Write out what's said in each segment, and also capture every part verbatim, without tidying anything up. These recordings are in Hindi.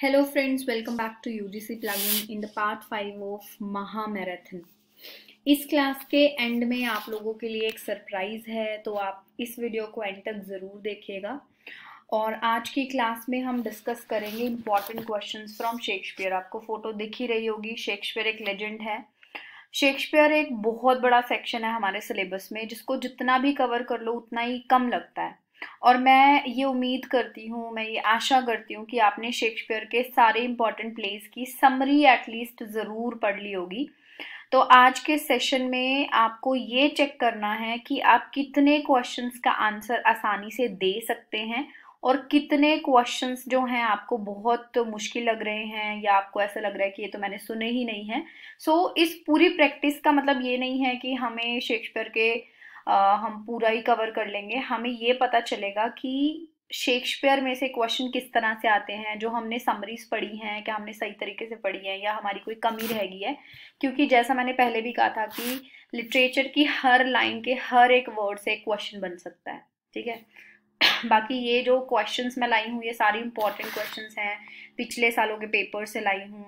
Hello friends, welcome back to U G C plugin in the part five of Maha Marathon. इस क्लास के एंड में आप लोगों के लिए एक सरप्राइज है, तो आप इस वीडियो को एंड तक ज़रूर देखिएगा। और आज की क्लास में हम डिस्कस करेंगे इम्पॉर्टेंट क्वेश्चंस फ्रॉम शेक्सपियर। आपको फोटो दिख ही रही होगी, शेक्सपियर एक लेजेंड है। शेक्सपियर एक बहुत बड़ा सेक्शन है हमारे सिलेबस में, जिसको जितना भी कवर कर लो उतना ही कम लगता है। और मैं ये उम्मीद करती हूँ, मैं ये आशा करती हूँ कि आपने शेक्सपियर के सारे इंपॉर्टेंट प्लेस की समरी एटलीस्ट ज़रूर पढ़ ली होगी। तो आज के सेशन में आपको ये चेक करना है कि आप कितने क्वेश्चंस का आंसर आसानी से दे सकते हैं और कितने क्वेश्चंस जो हैं आपको बहुत मुश्किल लग रहे हैं या आपको ऐसा लग रहा है कि ये तो मैंने सुने ही नहीं है। सो so, इस पूरी प्रैक्टिस का मतलब ये नहीं है कि हमें शेक्सपियर के आ, हम पूरा ही कवर कर लेंगे। हमें ये पता चलेगा कि शेक्सपियर में से क्वेश्चन किस तरह से आते हैं, जो हमने समरीज पढ़ी हैं क्या हमने सही तरीके से पढ़ी है या हमारी कोई कमी रह गई है। क्योंकि जैसा मैंने पहले भी कहा था कि लिटरेचर की हर लाइन के हर एक वर्ड से एक क्वेश्चन बन सकता है, ठीक है। बाकी ये जो क्वेश्चंस मैं लाई हूँ ये सारी इंपॉर्टेंट क्वेश्चंस हैं, पिछले सालों के पेपर से लाई हूँ,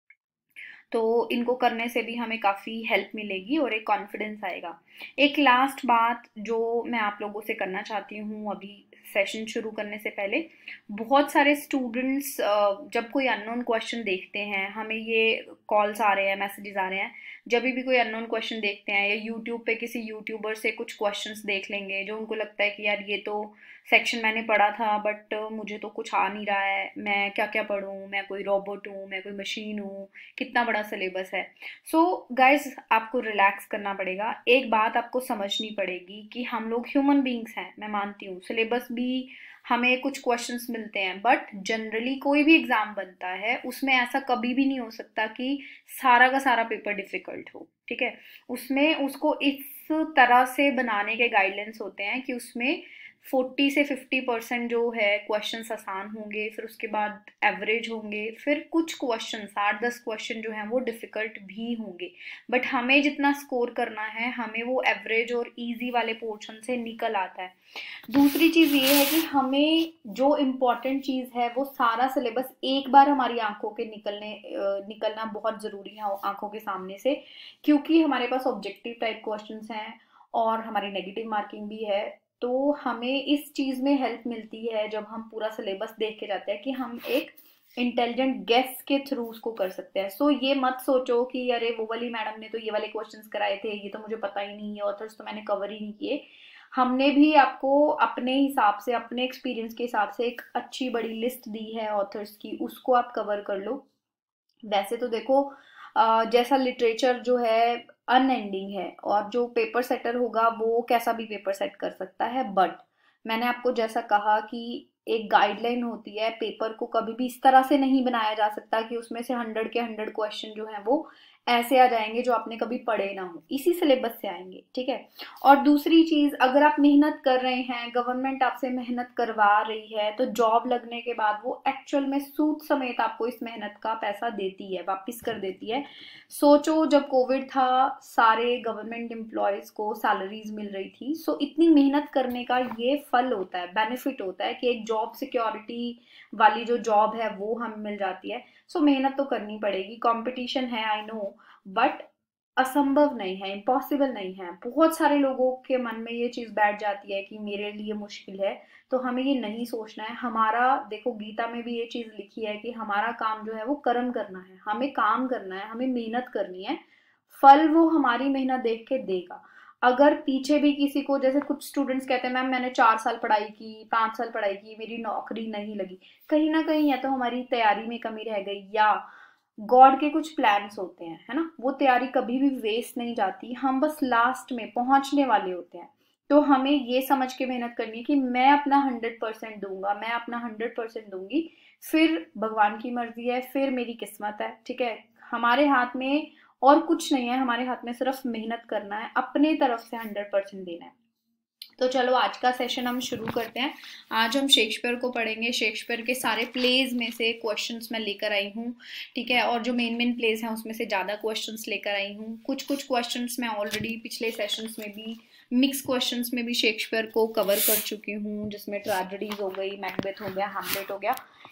तो इनको करने से भी हमें काफ़ी हेल्प मिलेगी और एक कॉन्फिडेंस आएगा। एक लास्ट बात जो मैं आप लोगों से करना चाहती हूँ अभी सेशन शुरू करने से पहले, बहुत सारे स्टूडेंट्स जब कोई अननोन क्वेश्चन देखते हैं, हमें ये कॉल्स आ रहे हैं, मैसेजेस आ रहे हैं, जब भी कोई अननोन क्वेश्चन देखते हैं या यूट्यूब पे किसी यूट्यूबर से कुछ क्वेश्चंस देख लेंगे जो उनको लगता है कि यार ये तो सेक्शन मैंने पढ़ा था बट मुझे तो कुछ आ नहीं रहा है, मैं क्या क्या पढ़ूँ, मैं कोई रोबोट हूँ, मैं कोई मशीन हूँ, कितना बड़ा सिलेबस है। सो गाइज आपको रिलैक्स करना पड़ेगा। एक बात आपको समझनी पड़ेगी कि हम लोग ह्यूमन बींग्स हैं, मैं मानती हूँ सिलेबस भी हमें कुछ क्वेश्चंस मिलते हैं, बट जनरली कोई भी एग्जाम बनता है उसमें ऐसा कभी भी नहीं हो सकता कि सारा का सारा पेपर डिफिकल्ट हो, ठीक है। उसमें उसको इस तरह से बनाने के गाइडलाइंस होते हैं कि उसमें फोर्टी से फिफ्टी परसेंट जो है क्वेश्चंस आसान होंगे, फिर उसके बाद एवरेज होंगे, फिर कुछ क्वेश्चन आठ दस क्वेश्चन जो हैं वो डिफ़िकल्ट भी होंगे। बट हमें जितना स्कोर करना है हमें वो एवरेज और इजी वाले पोर्शन से निकल आता है। दूसरी चीज़ ये है कि हमें जो इम्पोर्टेंट चीज़ है वो सारा सिलेबस एक बार हमारी आंखों के निकलने निकलना बहुत ज़रूरी है आंखों के सामने से, क्योंकि हमारे पास ऑब्जेक्टिव टाइप क्वेश्चंस हैं और हमारी नेगेटिव मार्किंग भी है। तो हमें इस चीज़ में हेल्प मिलती है जब हम पूरा सिलेबस देख के जाते हैं कि हम एक इंटेलिजेंट गेस के थ्रू उसको कर सकते हैं। सो so, ये मत सोचो कि अरे वो वाली मैडम ने तो ये वाले क्वेश्चंस कराए थे, ये तो मुझे पता ही नहीं है, ऑथर्स तो मैंने कवर ही नहीं किए। हमने भी आपको अपने हिसाब से, अपने एक्सपीरियंस के हिसाब से एक अच्छी बड़ी लिस्ट दी है ऑथर्स की, उसको आप कवर कर लो। वैसे तो देखो जैसा लिटरेचर जो है अनएंडिंग है और जो पेपर सेटर होगा वो कैसा भी पेपर सेट कर सकता है, बट मैंने आपको जैसा कहा कि एक गाइडलाइन होती है, पेपर को कभी भी इस तरह से नहीं बनाया जा सकता कि उसमें से हंड्रेड के हंड्रेड क्वेश्चन जो है वो ऐसे आ जाएंगे जो आपने कभी पढ़े ना हो, इसी सिलेबस से आएंगे, ठीक है। और दूसरी चीज, अगर आप मेहनत कर रहे हैं, गवर्नमेंट आपसे मेहनत करवा रही है, तो जॉब लगने के बाद वो एक्चुअल में सूद समेत आपको इस मेहनत का पैसा देती है, वापिस कर देती है। सोचो जब कोविड था सारे गवर्नमेंट एम्प्लॉयज को सैलरीज मिल रही थी, सो इतनी मेहनत करने का ये फल होता है, बेनिफिट होता है कि एक जॉब सिक्योरिटी वाली जो जॉब है वो हमें मिल जाती है। सो मेहनत तो करनी पड़ेगी, कंपटीशन है आई नो, बट असंभव नहीं है, इम्पॉसिबल नहीं है। बहुत सारे लोगों के मन में ये चीज बैठ जाती है कि मेरे लिए मुश्किल है, तो हमें ये नहीं सोचना है। हमारा देखो गीता में भी ये चीज लिखी है कि हमारा काम जो है वो कर्म करना है, हमें काम करना है, हमें मेहनत करनी है, फल वो हमारी मेहनत देख के देगा। अगर पीछे भी किसी को, जैसे कुछ स्टूडेंट्स कहते हैं मैम मैंने चार साल पढ़ाई की, पांच साल पढ़ाई की, मेरी नौकरी नहीं लगी, कहीं ना कहीं या तो हमारी तैयारी में कमी रह गई या गॉड के कुछ प्लान्स होते हैं, है ना। वो तैयारी कभी भी वेस्ट नहीं जाती, हम बस लास्ट में पहुंचने वाले होते हैं। तो हमें ये समझ के मेहनत करनी है कि मैं अपना हंड्रेड परसेंट दूंगा, मैं अपना हंड्रेड परसेंट दूंगी, फिर भगवान की मर्जी है, फिर मेरी किस्मत है, ठीक है। हमारे हाथ में और कुछ नहीं है, हमारे हाथ में सिर्फ मेहनत करना है, अपने तरफ से हंड्रेड परसेंट देना है। तो चलो आज का सेशन हम शुरू करते हैं। आज हम शेक्सपियर को पढ़ेंगे, शेक्सपियर के सारे प्लेज में से क्वेश्चंस मैं लेकर आई हूँ, ठीक है। और जो मेन मेन प्लेज हैं उसमें से ज़्यादा क्वेश्चंस लेकर आई हूँ। कुछ कुछ क्वेश्चंस मैं ऑलरेडी पिछले सेशंस में भी, मिक्स क्वेश्चंस में भी शेक्सपियर को कवर कर चुकी हूँ, जिसमें ट्रेजेडीज हो गई, मैकबेथ हो गया, हैमलेट हो गया।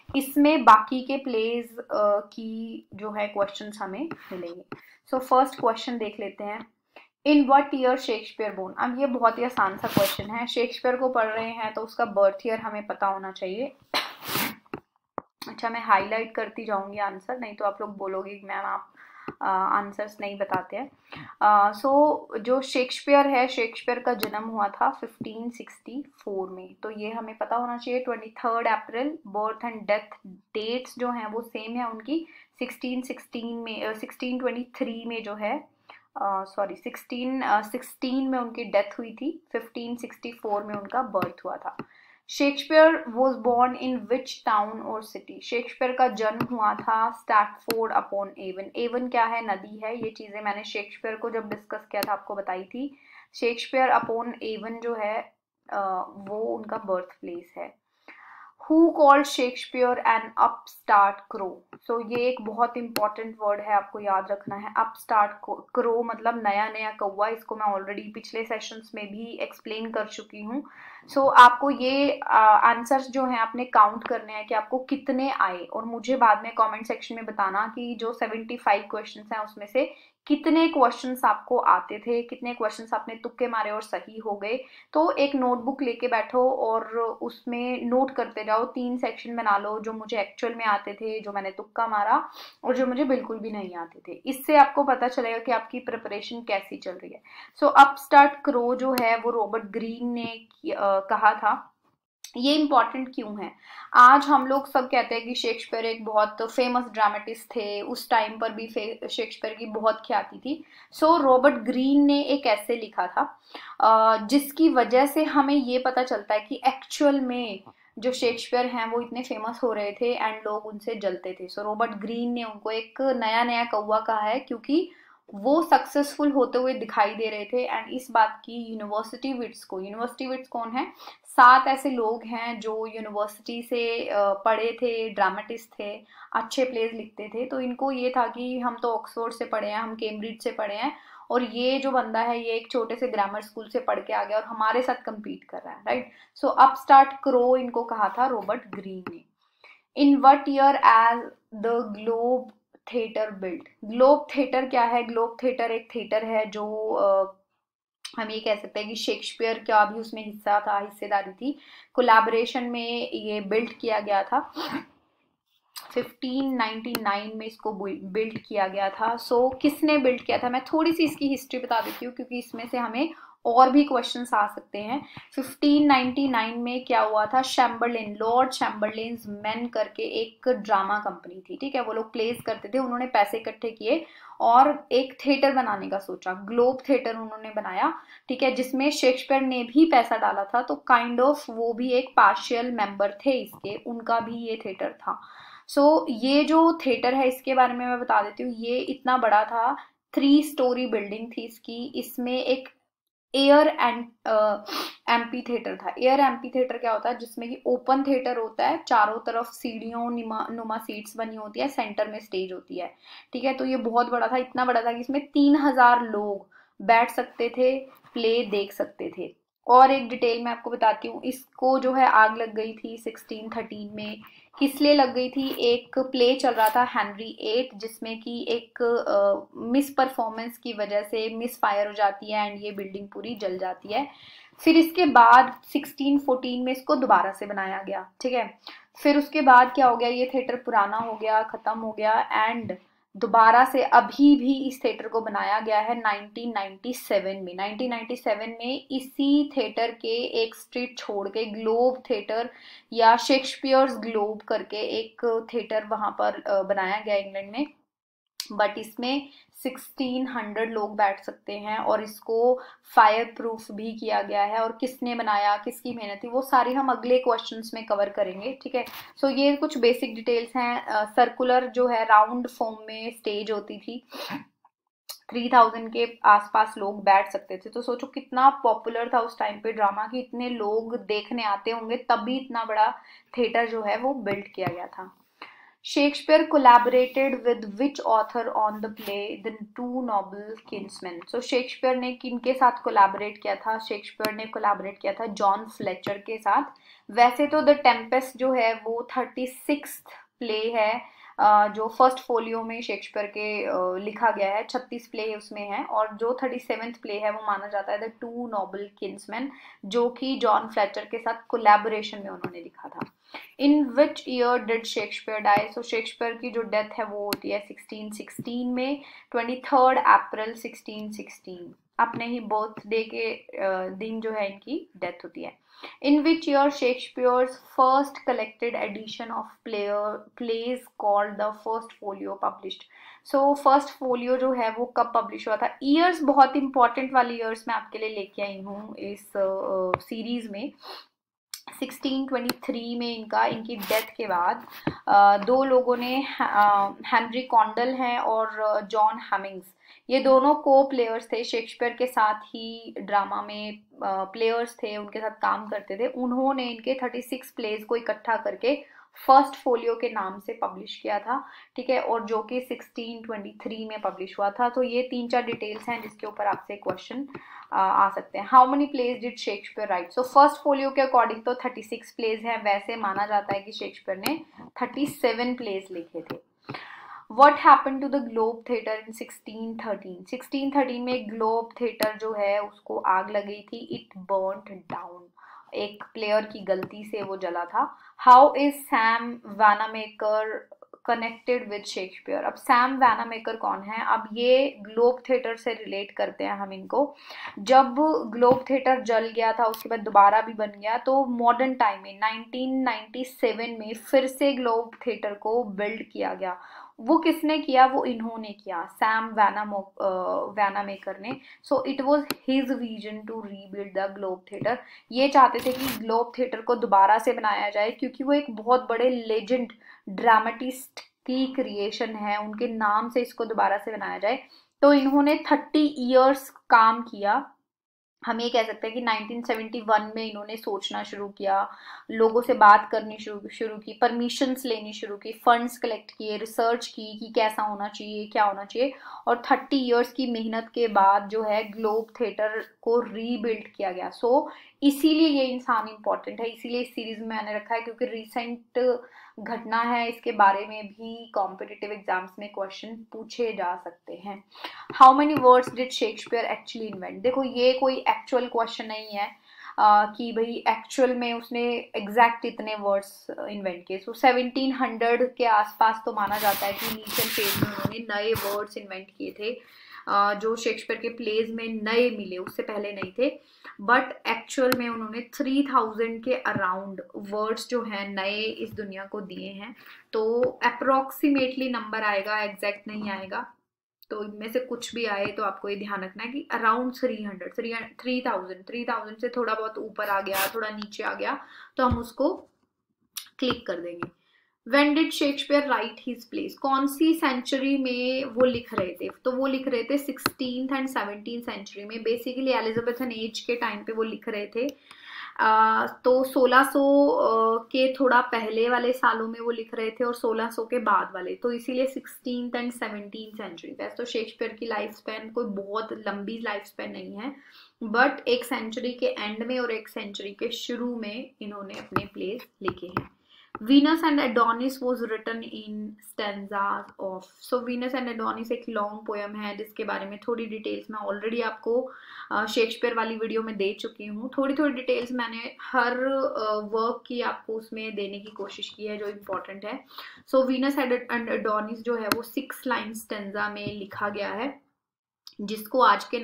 इसमें बाकी के प्लेज की जो है क्वेश्चंस हमें मिलेंगे। सो फर्स्ट क्वेश्चन देख लेते हैं। In what year Shakespeare born. अब ये बहुत ही आसान सा क्वेश्चन है, शेक्सपियर को पढ़ रहे हैं तो उसका बर्थ ईयर हमें पता होना चाहिए। अच्छा, मैं हाईलाइट करती जाऊंगी आंसर, नहीं तो आप लोग बोलोगे कि मैम आप आंसर्स नहीं बताते हैं। सो uh, so, जो शेक्सपियर है, शेक्सपियर का जन्म हुआ था फिफ्टीन सिक्सटी फोर में, तो ये हमें पता होना चाहिए। Twenty third April birth and death dates जो हैं वो सेम है उनकी। सिक्सटीन सिक्सटीन में सिक्सटीन ट्वेंटी थ्री में जो है सॉरी सिक्सटीन सिक्सटीन में उनकी डेथ हुई थी, फिफ्टीन सिक्सटी फोर में उनका बर्थ हुआ था। Shakespeare was born in which town और सिटी। शेक्सपियर का जन्म हुआ था स्टैटफोर्ड अपॉन एवन। एवन क्या है? नदी है। ये चीजें मैंने शेक्सपियर को जब डिस्कस किया था आपको बताई थी। शेक्सपियर अपॉन एवन जो है वो उनका बर्थ प्लेस है। Who called Shakespeare an upstart crow? So so, ये एक बहुत इंपॉर्टेंट वर्ड है, आपको याद रखना है। upstart crow मतलब नया नया कौवा। इसको मैं ऑलरेडी पिछले सेशंस में भी एक्सप्लेन कर चुकी हूँ। सो so, आपको ये आंसर्स uh, जो हैं आपने काउंट करने हैं कि आपको कितने आए, और मुझे बाद में कमेंट सेक्शन में बताना कि जो सेवेंटी फाइव क्वेश्चंस हैं उसमें से कितने क्वेश्चंस आपको आते थे, कितने क्वेश्चंस आपने तुक्के मारे और सही हो गए। तो एक नोटबुक लेके बैठो और उसमें नोट करते जाओ। तीन सेक्शन बना लो, जो मुझे एक्चुअल में आते थे, जो मैंने तुक्का मारा, और जो मुझे बिल्कुल भी नहीं आते थे। इससे आपको पता चलेगा कि आपकी प्रिपरेशन कैसी चल रही है। सो अपस्टार्ट क्रो जो है वो रॉबर्ट ग्रीन ने कहा था। ये इंपॉर्टेंट क्यों है? आज हम लोग सब कहते हैं कि शेक्सपियर एक बहुत फेमस ड्रामेटिस्ट थे, उस टाइम पर भी शेक्सपियर की बहुत ख्याति थी। सो so, रॉबर्ट ग्रीन ने एक ऐसे लिखा था जिसकी वजह से हमें ये पता चलता है कि एक्चुअल में जो शेक्सपियर हैं वो इतने फेमस हो रहे थे एंड लोग उनसे जलते थे। सो so, रॉबर्ट ग्रीन ने उनको एक नया नया कौवा कहा है, क्योंकि वो सक्सेसफुल होते हुए दिखाई दे रहे थे। एंड इस बात की यूनिवर्सिटी विट्स को, यूनिवर्सिटी विट्स कौन है? सात ऐसे लोग हैं जो यूनिवर्सिटी से पढ़े थे, ड्रामेटिस्ट थे, अच्छे प्लेज लिखते थे। तो इनको ये था कि हम तो ऑक्सफोर्ड से पढ़े हैं, हम कैम्ब्रिज से पढ़े हैं, और ये जो बंदा है ये एक छोटे से ग्रामर स्कूल से पढ़ के आ गया और हमारे साथ compete कर रहा है, राइट। सो अपस्टार्ट क्रो इनको कहा था रॉबर्ट ग्रीन ने। In what year as the Globe theatre built. Globe theatre क्या है? ग्लोब थिएटर एक थिएटर है जो uh, हम ये कह सकते हैं कि शेक्सपियर का भी उसमें हिस्सा था, हिस्सेदारी थी। कोलैबोरेशन में ये बिल्ड किया गया था। फिफ्टीन नाइंटी नाइन में इसको बिल्ड किया गया था। सो so, किसने बिल्ड किया था? मैं थोड़ी सी इसकी हिस्ट्री बता देती हूँ, क्योंकि इसमें से हमें और भी क्वेश्चंस आ सकते हैं। फिफ्टीन नाइंटी नाइन में क्या हुआ था? चैम्बरलेन, लॉर्ड चैम्बरलेन्स मेन करके एक ड्रामा कंपनी थी, ठीक है। वो लोग प्लेस करते थे, उन्होंने पैसे इकट्ठे किए और एक थिएटर बनाने का सोचा। ग्लोब थिएटर उन्होंने बनाया, ठीक है, जिसमें शेक्सपियर ने भी पैसा डाला था। तो काइंड ऑफ वो भी एक पार्शियल मेंबर थे इसके, उनका भी ये थिएटर था। सो so, ये जो थिएटर है इसके बारे में मैं बता देती हूँ। ये इतना बड़ा था, थ्री स्टोरी बिल्डिंग थी इसकी। इसमें एक एयर एंड एम्पी थिएटर था। एयर एम्पी थिएटर क्या होता है? जिसमें कि ओपन थिएटर होता है, चारों तरफ सीढ़ियों नुमा सीट्स बनी होती है, सेंटर में स्टेज होती है, ठीक है। तो ये बहुत बड़ा था, इतना बड़ा था कि इसमें तीन हजार लोग बैठ सकते थे, प्ले देख सकते थे। और एक डिटेल मैं आपको बताती हूँ, इसको जो है आग लग गई थी सिक्सटीन थर्टीन में। किस लिए लग गई थी? एक प्ले चल रहा था हेनरी एट, जिसमें कि एक मिस परफॉर्मेंस की वजह से मिस फायर हो जाती है एंड ये बिल्डिंग पूरी जल जाती है। फिर इसके बाद सिक्सटीन फोर्टीन में इसको दोबारा से बनाया गया, ठीक है। फिर उसके बाद क्या हो गया? ये थिएटर पुराना हो गया, खत्म हो गया, एंड दोबारा से अभी भी इस थिएटर को बनाया गया है नाइंटीन नाइंटी सेवन में। नाइंटीन नाइंटी सेवन में इसी थिएटर के एक स्ट्रीट छोड़ के ग्लोब थिएटर या शेक्सपियर्स ग्लोब करके एक थिएटर वहां पर बनाया गया इंग्लैंड में। बट इसमें सिक्सटीन हंड्रेड लोग बैठ सकते हैं और इसको फायर प्रूफ भी किया गया है। और किसने बनाया, किसकी मेहनत थी, वो सारी हम अगले क्वेश्चंस में कवर करेंगे, ठीक है। सो so, ये कुछ बेसिक डिटेल्स हैं। सर्कुलर uh, जो है राउंड फॉर्म में स्टेज होती थी, थ्री थाउजेंड के आसपास लोग बैठ सकते थे। तो सोचो कितना पॉपुलर था उस टाइम पे ड्रामा, कि इतने लोग देखने आते होंगे, तभी इतना बड़ा थिएटर जो है वो बिल्ड किया गया था। Shakespeare collaborated with which author on the play the Two Noble Kinsmen. So Shakespeare ने किनके साथ कोलैबोरेट किया था? शेक्सपियर ने कोलैबोरेट किया था जॉन फ्लेचर के साथ। वैसे तो द टेम्पेस्ट जो है वो थर्टी सिक्स्थ प्ले है जो फर्स्ट फोलियो में शेक्सपियर के लिखा गया है, छत्तीस प्ले उसमें है, और जो थर्टी सेवेंथ प्ले है वो माना जाता है द टू नोबल किन्समैन, जो कि जॉन फ्लेचर के साथ कोलैबोरेशन में उन्होंने लिखा था। In which year did Shakespeare die? So Shakespeare की जो डेथ है वो होती है सिक्सटीन सिक्सटीन में, twenty third April sixteen sixteen, अपने ही बर्थडे के दिन जो है इनकी डेथ होती है। In which year Shakespeare's first collected edition of player plays called the First Folio published? So first folio जो है वो कब publish हुआ था? Years बहुत important वाले years मैं आपके लिए लेके आई हूँ इस सीरीज uh, में। सिक्सटीन ट्वेंटी थ्री में इनका इनकी डेथ के बाद आ, दो लोगों ने, हेनरी कॉन्डल हैं और जॉन हेमिंग्स, ये दोनों को प्लेयर्स थे, शेक्सपियर के साथ ही ड्रामा में प्लेयर्स थे, उनके साथ काम करते थे। उन्होंने इनके थर्टी सिक्स प्लेज को इकट्ठा करके फर्स्ट फोलियो के नाम से पब्लिश किया था, ठीक है, और जो कि सिक्सटीन ट्वेंटी थ्री में पब्लिश हुआ था। तो ये तीन चार डिटेल्स हैं जिसके ऊपर आपसे क्वेश्चन आ सकते हैं। How many plays did Shakespeare write? So first folio के अकॉर्डिंग तो थर्टी सिक्स प्लेज हैं, वैसे माना जाता है कि शेक्सपियर ने थर्टी सेवन प्लेज लिखे थे। What happened to the Globe Theatre in sixteen thirteen? Sixteen thirteen में ग्लोब थिएटर जो है उसको आग लग गई थी, इट बर्न्ट डाउन, एक प्लेयर की गलती से वो जला था। How is Sam Wanamaker connected with Shakespeare? अब सैम वानामेकर कौन है? अब ये ग्लोब थिएटर से रिलेट करते हैं हम इनको। जब ग्लोब थिएटर जल गया था उसके बाद दोबारा भी बन गया, तो मॉडर्न टाइम में नाइनटीन नाइंटी सेवन में फिर से ग्लोब थिएटर को बिल्ड किया गया। वो किसने किया? वो इन्होंने किया, सैम वानामेकर ने। So it was his vision to rebuild the Globe theatre. ये चाहते थे कि ग्लोब थिएटर को दोबारा से बनाया जाए, क्योंकि वो एक बहुत बड़े लेजेंड ड्रामेटिस्ट की क्रिएशन है, उनके नाम से इसको दोबारा से बनाया जाए। तो इन्होंने थर्टी इयर्स काम किया। हम ये कह सकते हैं कि नाइनटीन सेवेंटी वन में इन्होंने सोचना शुरू किया, लोगों से बात करनी शुरू शुरू की, परमिशंस लेनी शुरू की, फंड्स कलेक्ट किए, रिसर्च की कि कैसा होना चाहिए, क्या होना चाहिए, और थर्टी इयर्स की मेहनत के बाद जो है ग्लोब थिएटर को रीबिल्ड किया गया। सो so, इसीलिए ये इंसान इंपॉर्टेंट है, इसीलिए इस सीरीज में मैंने रखा है, क्योंकि रिसेंट घटना है, इसके बारे में भी कॉम्पिटिटिव एग्जाम्स में क्वेश्चन पूछे जा सकते हैं। How many words did Shakespeare actually invent? देखो ये कोई एक्चुअल क्वेश्चन नहीं है uh, कि भाई एक्चुअल में उसने एग्जैक्ट इतने वर्ड्स इन्वेंट किए। सो सेवनटीन हंड्रेड के आसपास तो माना जाता है कि इनिशियल फेज में उन्होंने नए वर्ड्स इन्वेंट किए थे, uh, जो शेक्सपियर के प्लेज में नए मिले, उससे पहले नहीं थे। बट एक्चुअल में उन्होंने थ्री थाउजेंड के अराउंड वर्ड्स जो हैं नए इस दुनिया को दिए हैं। तो अप्रोक्सीमेटली नंबर आएगा, एग्जैक्ट नहीं आएगा, तो इनमें से कुछ भी आए तो आपको ये ध्यान रखना है कि around three hundred three three thousand three thousand से थोड़ा बहुत ऊपर आ गया, थोड़ा नीचे आ गया, तो हम उसको क्लिक कर देंगे। When did Shakespeare write his plays? कौन सी सेंचुरी में वो लिख रहे थे? तो वो लिख रहे थे सिक्सटीन्थ एंड सेवनटीन सेंचुरी में, बेसिकली एलिजाबेथन एज के टाइम पे वो लिख रहे थे। Uh, तो सोलह सौ uh, के थोड़ा पहले वाले सालों में वो लिख रहे थे और सोलह सौ के बाद वाले, तो इसीलिए सिक्सटीन्थ एंड सेवनटीन सेंचुरी। वैसे तो शेक्सपियर की लाइफ स्पैन कोई बहुत लंबी लाइफ स्पैन नहीं है, बट एक सेंचुरी के एंड में और एक सेंचुरी के शुरू में इन्होंने अपने प्लेस लिखे हैं। Venus and Adonis was written in stanzas of. So Venus and Adonis एक लॉन्ग पोएम है जिसके बारे में थोड़ी डिटेल्स मैं ऑलरेडी आपको शेक्सपियर वाली वीडियो में दे चुकी हूँ। थोड़ी थोड़ी डिटेल्स मैंने हर वर्क की आपको उसमें देने की कोशिश की है जो इम्पोर्टेंट है। सो वीनस एंड एडोनिस जो है वो सिक्स लाइन स्टेंजा में लिखा गया है, जिसको आज के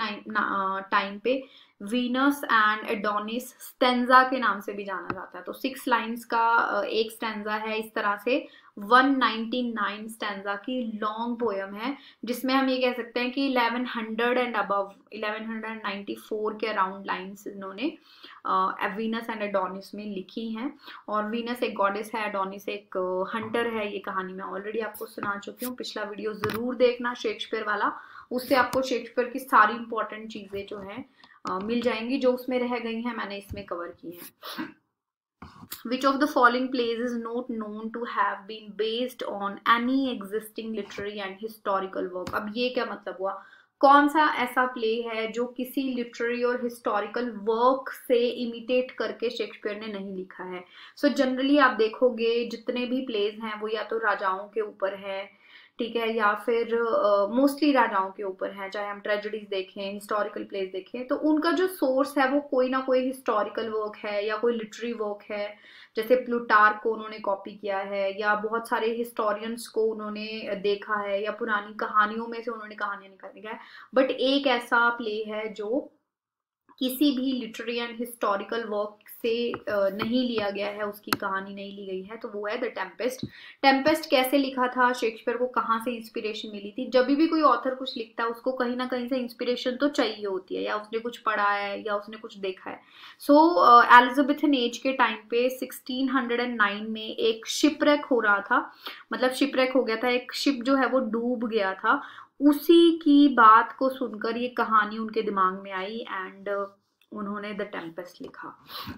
टाइम पे वीनस एंड एडोनिस स्टेंजा के नाम से भी जाना जाता है। तो सिक्स लाइंस का एक स्टेंजा है, इस तरह से वन नाइंटी नाइन स्टेंजा की लॉन्ग पोएम है, जिसमें हम ये कह सकते हैं कि eleven hundred and above eleven ninety four के अराउंड लाइंस इन्होंने वीनस एंड एडोनिस में लिखी हैं। और वीनस एक गॉडेस है, एडोनिस एक हंटर है। ये कहानी मैं ऑलरेडी आपको सुना चुकी हूँ, पिछला वीडियो जरूर देखना शेक्सपियर वाला, उससे आपको शेक्सपियर की सारी इंपॉर्टेंट चीजें जो हैं मिल जाएंगी, जो उसमें रह गई हैं मैंने इसमें कवर की हैं। Which of the following plays is not known to have been based on any existing literary and historical work? अब ये क्या मतलब हुआ, कौन सा ऐसा प्ले है जो किसी लिटरेरी और हिस्टोरिकल वर्क से इमिटेट करके शेक्सपियर ने नहीं लिखा है? सो so, जनरली आप देखोगे जितने भी प्लेज हैं वो या तो राजाओं के ऊपर है, ठीक है, या फिर मोस्टली uh, राजाओं के ऊपर है, चाहे हम ट्रेजेडीज देखें, हिस्टोरिकल प्लेस देखें, तो उनका जो सोर्स है वो कोई ना कोई हिस्टोरिकल वर्क है या कोई लिटरेरी वर्क है। जैसे प्लूटार्क को उन्होंने कॉपी किया है, या बहुत सारे हिस्टोरियंस को उन्होंने देखा है, या पुरानी कहानियों में से उन्होंने कहानियां निकाली है। बट एक ऐसा प्ले है जो किसी भी लिटरेरी एंड हिस्टोरिकल वर्क से नहीं लिया गया है, उसकी कहानी नहीं ली गई है, तो वो है द टेम्पेस्ट। टेम्पेस्ट कैसे लिखा था, शेक्सपियर को कहाँ से इंस्पिरेशन मिली थी? जब भी कोई ऑथर कुछ लिखता है उसको कहीं ना कहीं से इंस्पिरेशन तो चाहिए होती है, या उसने कुछ पढ़ा है या उसने कुछ देखा है। सो एलिजाबेथन एज के टाइम पे सिक्सटीन हंड्रेड नाइन में एक शिपरेक हो रहा था, मतलब शिपरेक हो गया था, एक शिप जो है वो डूब गया था। उसी की बात को सुनकर ये कहानी उनके दिमाग में आई एंड उन्होंने द टेम्पेस्ट लिखा।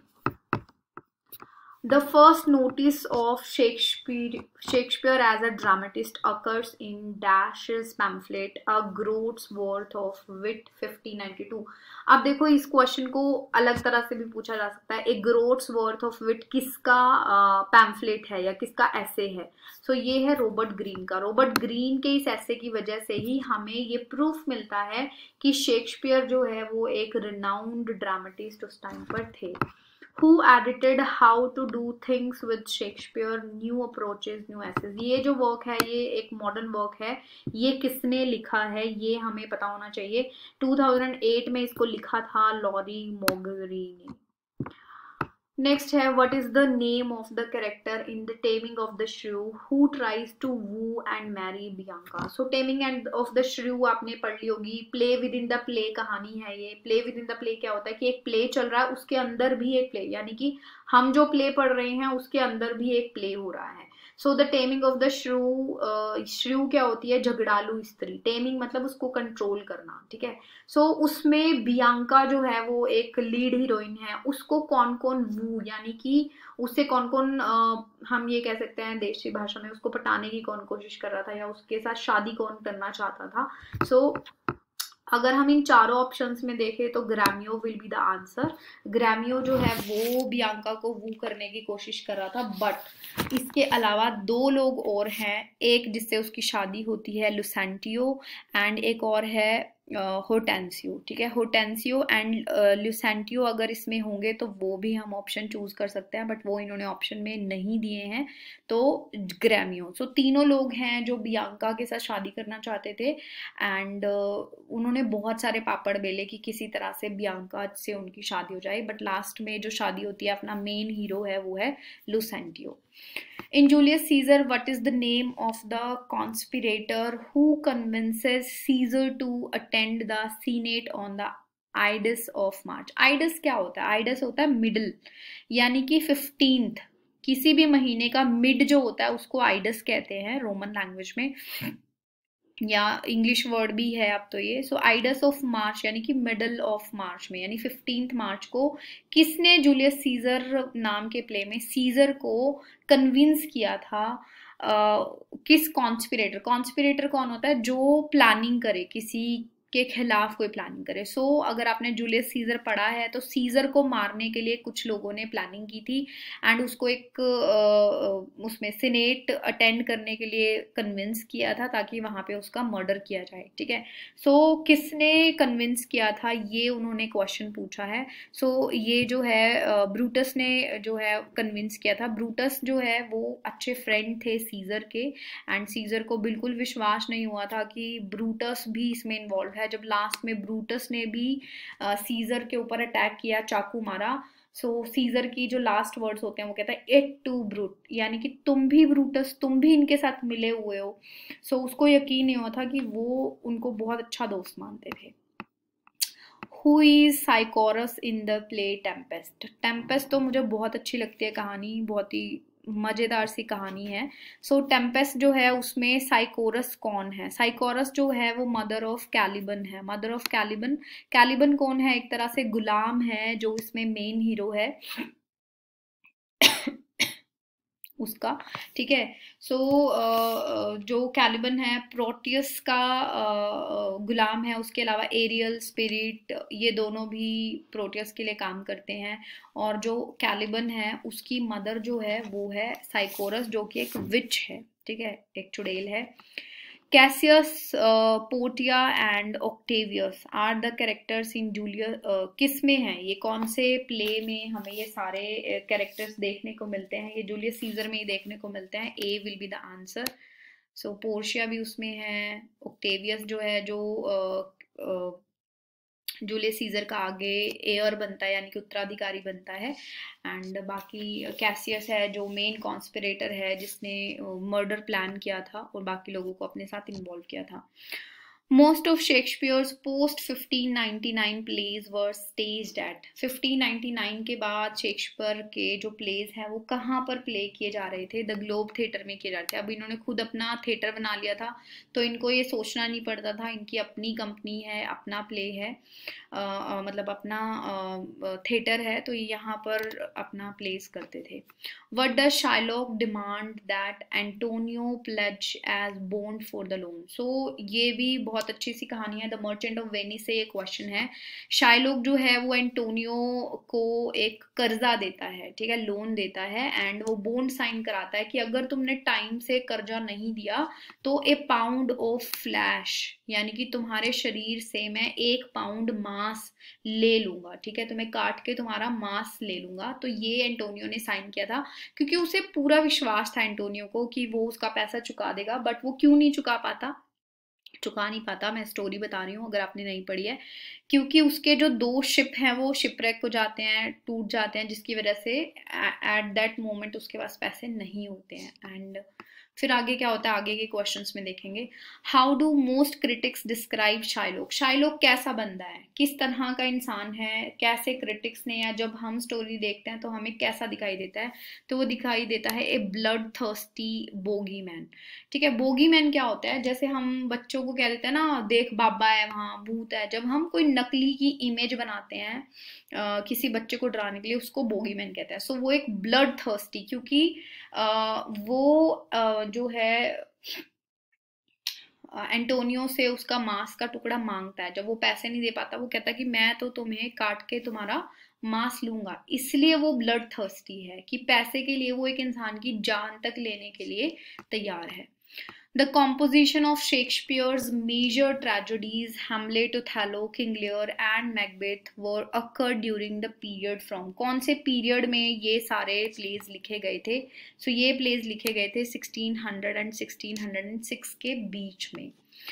The first notice of Shakespeare, Shakespeare as a dramatist occurs in Dash's pamphlet A Groat's Worth of Wit fifteen ninety two. अब देखो इस क्वेश्चन को अलग तरह से भी पूछा जा सकता है, ए ग्रोट्स वर्थ ऑफ विट किसका पैम्फलेट uh, है या किसका ऐसे है? सो so, ये है रॉबर्ट ग्रीन का। रॉबर्ट ग्रीन के इस ऐसे की वजह से ही हमें ये प्रूफ मिलता है कि शेक्सपियर जो है वो एक रिनाउंड ड्रामेटिस्ट उस टाइम पर थे। Who edited How to Do Things with Shakespeare, New Approaches, New Essays? ये जो वर्क है ये एक मॉडर्न वर्क है, ये किसने लिखा है ये हमें पता होना चाहिए। टू थाउजेंड एट में इसको लिखा था लॉरी मोगरी ने। नेक्स्ट है what is the name of the character in the Taming of the Shrew who tries to woo and marry Bianca? So Taming and of the Shrew आपने पढ़ ली होगी, play within the play कहानी है ये। Play within the play क्या होता है कि एक प्ले चल रहा है उसके अंदर भी एक प्ले, यानी कि हम जो प्ले पढ़ रहे हैं उसके अंदर भी एक प्ले हो रहा है। So the Taming of the Shrew, shrew क्या होती है? झगड़ालू स्त्री। टेमिंग मतलब उसको कंट्रोल करना, ठीक है। सो so, उसमें बियांका जो है वो एक लीड हीरोइन है, उसको कौन कौन वू यानी कि उससे कौन कौन आ, हम ये कह सकते हैं देशी भाषा में उसको पटाने की कौन कोशिश कर रहा था या उसके साथ शादी कौन करना चाहता था? सो so, अगर हम इन चारों ऑप्शंस में देखें तो Gremio will be the answer. Gremio जो है वो बियांका को वू करने की कोशिश कर रहा था, बट इसके अलावा दो लोग और हैं, एक जिससे उसकी शादी होती है लुसेंटियो एंड एक और है होटेंसियो, ठीक है। होटेंसियो एंड लुसेंटियो अगर इसमें होंगे तो वो भी हम ऑप्शन चूज कर सकते हैं, बट वो इन्होंने ऑप्शन में नहीं दिए हैं, तो ग्रामियो। सो so, तीनों लोग हैं जो बियांका के साथ शादी करना चाहते थे एंड uh, उन्होंने बहुत सारे पापड़ बेले कि किसी तरह से बियांका से उनकी शादी हो जाए, बट लास्ट में जो शादी होती है अपना मेन हीरो है वो है लुसेंटियो। In Julius Caesar, what is the name of the conspirator who convinces Caesar to attend the Senate on the Ides of March? Ides क्या होता है? Ides होता है मिडल, यानी कि फिफ्टींथ, किसी भी महीने का मिड जो होता है उसको आइडस कहते हैं रोमन लैंग्वेज में, या इंग्लिश वर्ड भी है अब तो ये। सो आइडस ऑफ मार्च यानी कि मिडल ऑफ मार्च में, यानी फिफ्टींथ मार्च को किसने जूलियस सीजर नाम के प्ले में सीजर को कन्विंस किया था? uh, किस कॉन्स्पिरेटर? कॉन्स्पिरेटर कौन होता है? जो प्लानिंग करे, किसी के खिलाफ कोई प्लानिंग करे। सो so, अगर आपने जूलियस सीजर पढ़ा है तो सीजर को मारने के लिए कुछ लोगों ने प्लानिंग की थी एंड उसको एक आ, उसमें सीनेट अटेंड करने के लिए कन्विंस किया था ताकि वहां पे उसका मर्डर किया जाए, ठीक है। सो so, किसने कन्विंस किया था ये उन्होंने क्वेश्चन पूछा है। सो so, ये जो है ब्रूटस ने जो है कन्विंस किया था। ब्रूटस जो है वो अच्छे फ्रेंड थे सीजर के एंड सीजर को बिल्कुल विश्वास नहीं हुआ था कि ब्रूटस भी इसमें इन्वॉल्व है। जब लास्ट में ब्रूटस ने भी सीजर के ऊपर अटैक किया, चाकू मारा, सो so, सीजर की जो लास्ट वर्ड्स होते हैं वो कहता है इट टू ब्रूट, यानी कि तुम भी ब्रूटस, तुम भी इनके साथ मिले हुए हो। सो so, उसको यकीन नहीं हुआ था कि वो उनको बहुत अच्छा दोस्त मानते थे। Who is Sycorax in the play Tempest? Tempest तो मुझे बहुत अच्छी लगती है कहानी, बहुत ही मजेदार सी कहानी है। सो so, टेम्पेस्ट जो है उसमें साइकोरस कौन है? साइकोरस जो है वो मदर ऑफ कैलिबन है। मदर ऑफ कैलिबन, कैलिबन कौन है? एक तरह से गुलाम है जो इसमें मेन हीरो है। उसका, ठीक है। सो so, uh, जो कैलिबन है प्रोटियस का uh, गुलाम है, उसके अलावा एरियल, स्पिरिट, ये दोनों भी प्रोटियस के लिए काम करते हैं। और जो कैलिबन है उसकी मदर जो है वो है साइकोरस, जो कि एक विच है, ठीक है, एक चुड़ैल है। Cassius, Portia and Octavius are the characters in Julius. किस में है ये, कौन से प्ले में हमें ये सारे कैरेक्टर्स uh, देखने को मिलते हैं? ये जूलियस सीजर में ही देखने को मिलते हैं। A will be the answer. So Portia भी उसमें है, ऑक्टेवियस जो है जो uh, uh, जूलियस सीजर का आगे एयर बनता है, यानी कि उत्तराधिकारी बनता है। एंड बाकी कैसियस है जो मेन कॉन्स्पिरेटर है, जिसने मर्डर प्लान किया था और बाकी लोगों को अपने साथ इन्वॉल्व किया था। Most of Shakespeare's post fifteen ninety nine plays were staged at। Fifteen ninety nine के बाद शेक्सपियर के जो प्लेज हैं वो कहाँ पर प्ले किए जा रहे थे? द ग्लोब थिएटर में किए जा रहे थे। अब इन्होंने खुद अपना थिएटर बना लिया था, तो इनको ये सोचना नहीं पड़ता था, इनकी अपनी कंपनी है, अपना प्ले है, आ, आ, मतलब अपना थिएटर है, तो ये यहाँ पर अपना प्लेस करते थे। What does Shylock demand that Antonio pledge as bond for the loan? So ये भी बहुत अच्छी सी कहानी है, द मर्चेंट ऑफ वेनिस से ये क्वेश्चन है। शाइलोक जो है वो एंटोनियो को एक कर्जा देता है, ठीक है, लोन देता है, एंड वो बॉन्ड साइन कराता है कि अगर तुमने टाइम से कर्जा नहीं दिया तो ए पाउंड ऑफ फ्लैश, यानी कि तुम्हारे शरीर से मैं एक पाउंड मांस ले लूंगा, ठीक है, तुम्हें काट के तुम्हारा मांस ले लूंगा। तो ये एंटोनियो ने साइन किया था, क्योंकि उसे पूरा विश्वास था एंटोनियो को कि वो उसका पैसा चुका देगा। बट वो क्यों नहीं चुका पाता चुका नहीं पाता मैं स्टोरी बता रही हूँ अगर आपने नहीं पढ़ी है। क्योंकि उसके जो दो शिप हैं वो शिपरेक हो जाते हैं, टूट जाते हैं, जिसकी वजह से एट दैट मोमेंट उसके पास पैसे नहीं होते हैं। एंड फिर आगे क्या होता है, आगे के क्वेश्चंस में देखेंगे। How do most critics describe Shylock? Shylock कैसा बंदा है, किस तरह का इंसान है, कैसे क्रिटिक्स ने, या जब हम स्टोरी देखते हैं तो हमें कैसा दिखाई देता है? तो वो दिखाई देता है a bloodthirsty bogeyman, ठीक है। बोगी मैन क्या होता है? जैसे हम बच्चों को कह देते हैं ना, देख बाबा है वहाँ, भूत है। जब हम कोई नकली की इमेज बनाते हैं आ, किसी बच्चे को डराने के लिए, उसको बोगी मैन कहते हैं। सो वो एक ब्लड थर्स्टी, क्योंकि आ, वो आ, जो है एंटोनियो से उसका मांस का टुकड़ा मांगता है। जब वो पैसे नहीं दे पाता, वो कहता है कि मैं तो तुम्हें काट के तुम्हारा मांस लूंगा। इसलिए वो ब्लड थर्स्टी है कि पैसे के लिए वो एक इंसान की जान तक लेने के लिए तैयार है। The composition of Shakespeare's major tragedies, Hamlet, Othello, King Lear and Macbeth, were occurred during the period from। कौन से पीरियड में ये सारे प्लेज लिखे गए थे? सो so, ये प्लेज लिखे गए थे sixteen hundred and sixteen hundred and six के बीच में।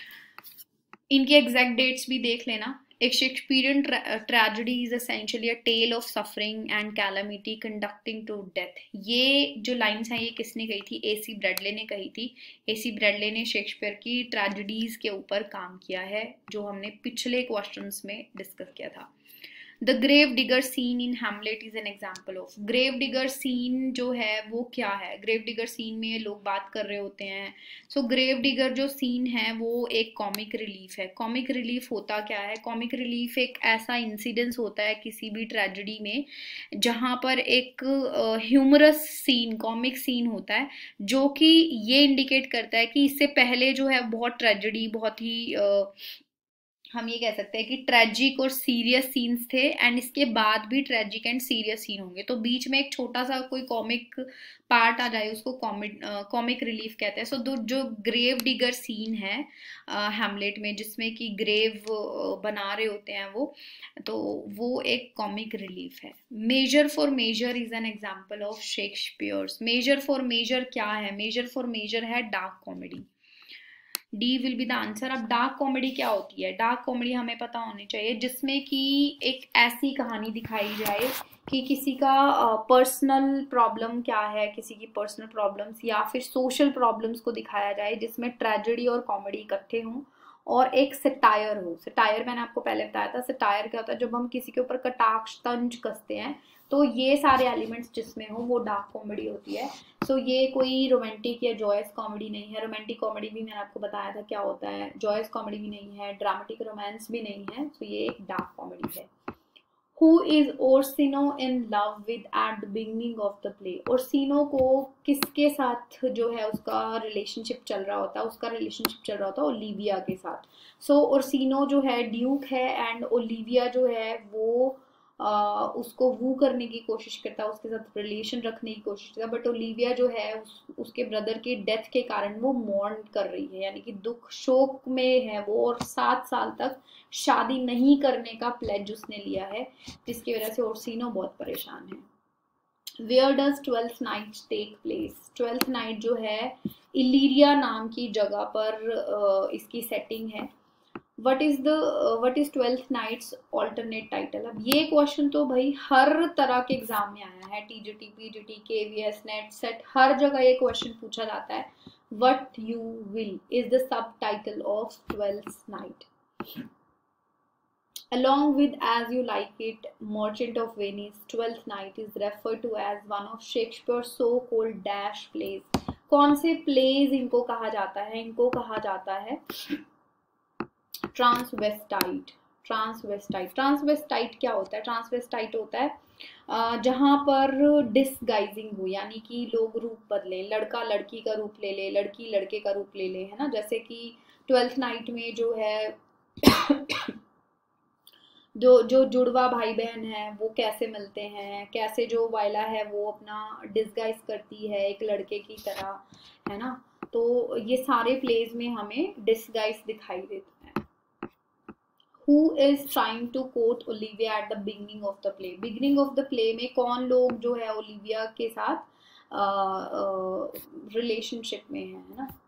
इनकी एग्जैक्ट डेट्स भी देख लेना। एक Shakespearean tragedy is essentially a tale of suffering and calamity conducting to death. ये जो लाइन्स हैं ये किसने कही थी? एसी ब्रैडले ने कही थी। एसी ब्रैडले ने शेक्सपियर की ट्रेजेडीज के ऊपर काम किया है, जो हमने पिछले क्वेश्चंस में डिस्कस किया था। The gravedigger scene in Hamlet is an example of. Gravedigger scene जो है वो क्या है? ग्रेव डिगर सीन में लोग बात कर रहे होते हैं। सो ग्रेव डिगर जो सीन है वो एक कॉमिक रिलीफ है। कॉमिक रिलीफ होता क्या है? कॉमिक रिलीफ एक ऐसा इंसिडेंस होता है किसी भी ट्रेजेडी में जहाँ पर एक ह्यूमरस सीन, कॉमिक सीन होता है, जो कि ये इंडिकेट करता है कि इससे पहले जो है बहुत ट्रेजेडी, बहुत ही uh, हम ये कह सकते हैं कि ट्रेजिक और सीरियस सीन्स थे, एंड इसके बाद भी ट्रेजिक एंड सीरियस सीन होंगे। तो बीच में एक छोटा सा कोई कॉमिक पार्ट आ जाए, उसको कॉमिक कॉमिक रिलीफ कहते हैं। सो so, जो ग्रेव डिगर सीन है हैमलेट में, जिसमें कि ग्रेव बना रहे होते हैं वो, तो वो एक कॉमिक रिलीफ है। Major for Measure is an example of Shakespeare's. Measure for Measure क्या है? मेजर फॉर मेजर है dark comedy. D will be the answer. अब डार्क कॉमेडी क्या होती है? डार्क कॉमेडी हमें पता होनी चाहिए, जिसमें कि एक ऐसी कहानी दिखाई जाए कि किसी का पर्सनल uh, प्रॉब्लम क्या है, किसी की पर्सनल प्रॉब्लम्स या फिर सोशल प्रॉब्लम्स को दिखाया जाए, जिसमें ट्रेजेडी और कॉमेडी इकट्ठे हों, और एक सटायर हो। सटायर मैंने आपको पहले बताया था। सटायर क्या होता है? जब हम किसी के ऊपर कटाक्ष, तंज कसते हैं, तो ये सारे एलिमेंट्स जिसमें हो वो डार्क कॉमेडी होती है। सो so, ये कोई रोमांटिक या जॉयस कॉमेडी नहीं है। रोमांटिक कॉमेडी भी मैंने आपको बताया था क्या होता है। जॉयस कॉमेडी भी नहीं है, ड्रामेटिक रोमांस भी नहीं है। सो so, ये एक डार्क कॉमेडी है। Who is Orsino in love with at the beginning of the play? Orsino को किसके साथ जो है उसका रिलेशनशिप चल रहा होता है? उसका रिलेशनशिप चल रहा होता है ओलिविया के साथ. सो ओर्सिनो जो है ड्यूक है एंड ओलिविया जो है वो Uh, उसको वू करने की कोशिश करता है, उसके साथ रिलेशन रखने की कोशिश करता है, बट ओलिविया जो है उस, उसके ब्रदर के डेथ के कारण वो मॉर्न कर रही है, यानी कि दुख शोक में है वो, और सात साल तक शादी नहीं करने का प्लेज उसने लिया है, जिसकी वजह से ओर्सिनो बहुत परेशान है. Where does Twelfth Night take place? Twelfth Night जो है इलीरिया नाम की जगह पर uh, इसकी सेटिंग है. What is the what is Twelfth Night's alternate title? अब ये क्वेश्चन तो भाई हर तरह के एग्जाम में आया है, TGT, PGT, KVS, NET, SET, हर जगह ये क्वेश्चन पूछा जाता है. What you will is the subtitle of Twelfth Night. Along with As You Like It, Merchant of Venice, Twelfth Night is referred to as one of Shakespeare's so-called dash plays. कौन से प्लेज इनको कहा जाता है? इनको कहा जाता है ट्रांसवेस्टाइट. ट्रांसवेस्टाइट ट्रांसवेस्टाइट क्या होता है? ट्रांसवेस्टाइट होता है जहाँ पर डिसगाइजिंग हो, यानी कि लोग रूप बदले, लड़का लड़की का रूप ले ले, लड़की लड़के का रूप ले ले, है ना. जैसे कि ट्वेल्थ नाइट में जो है जो जो जुड़वा भाई बहन है वो कैसे मिलते हैं, कैसे जो वायला है वो अपना डिसगाइज करती है एक लड़के की तरह, है ना. तो ये सारे प्लेज में हमें डिसगाइज दिखाई देता है. Who is trying to quote Olivia at the beginning of the play? Beginning of the play में कौन लोग जो है ओलिविया के साथ रिलेशनशिप uh, uh, में है, है ना.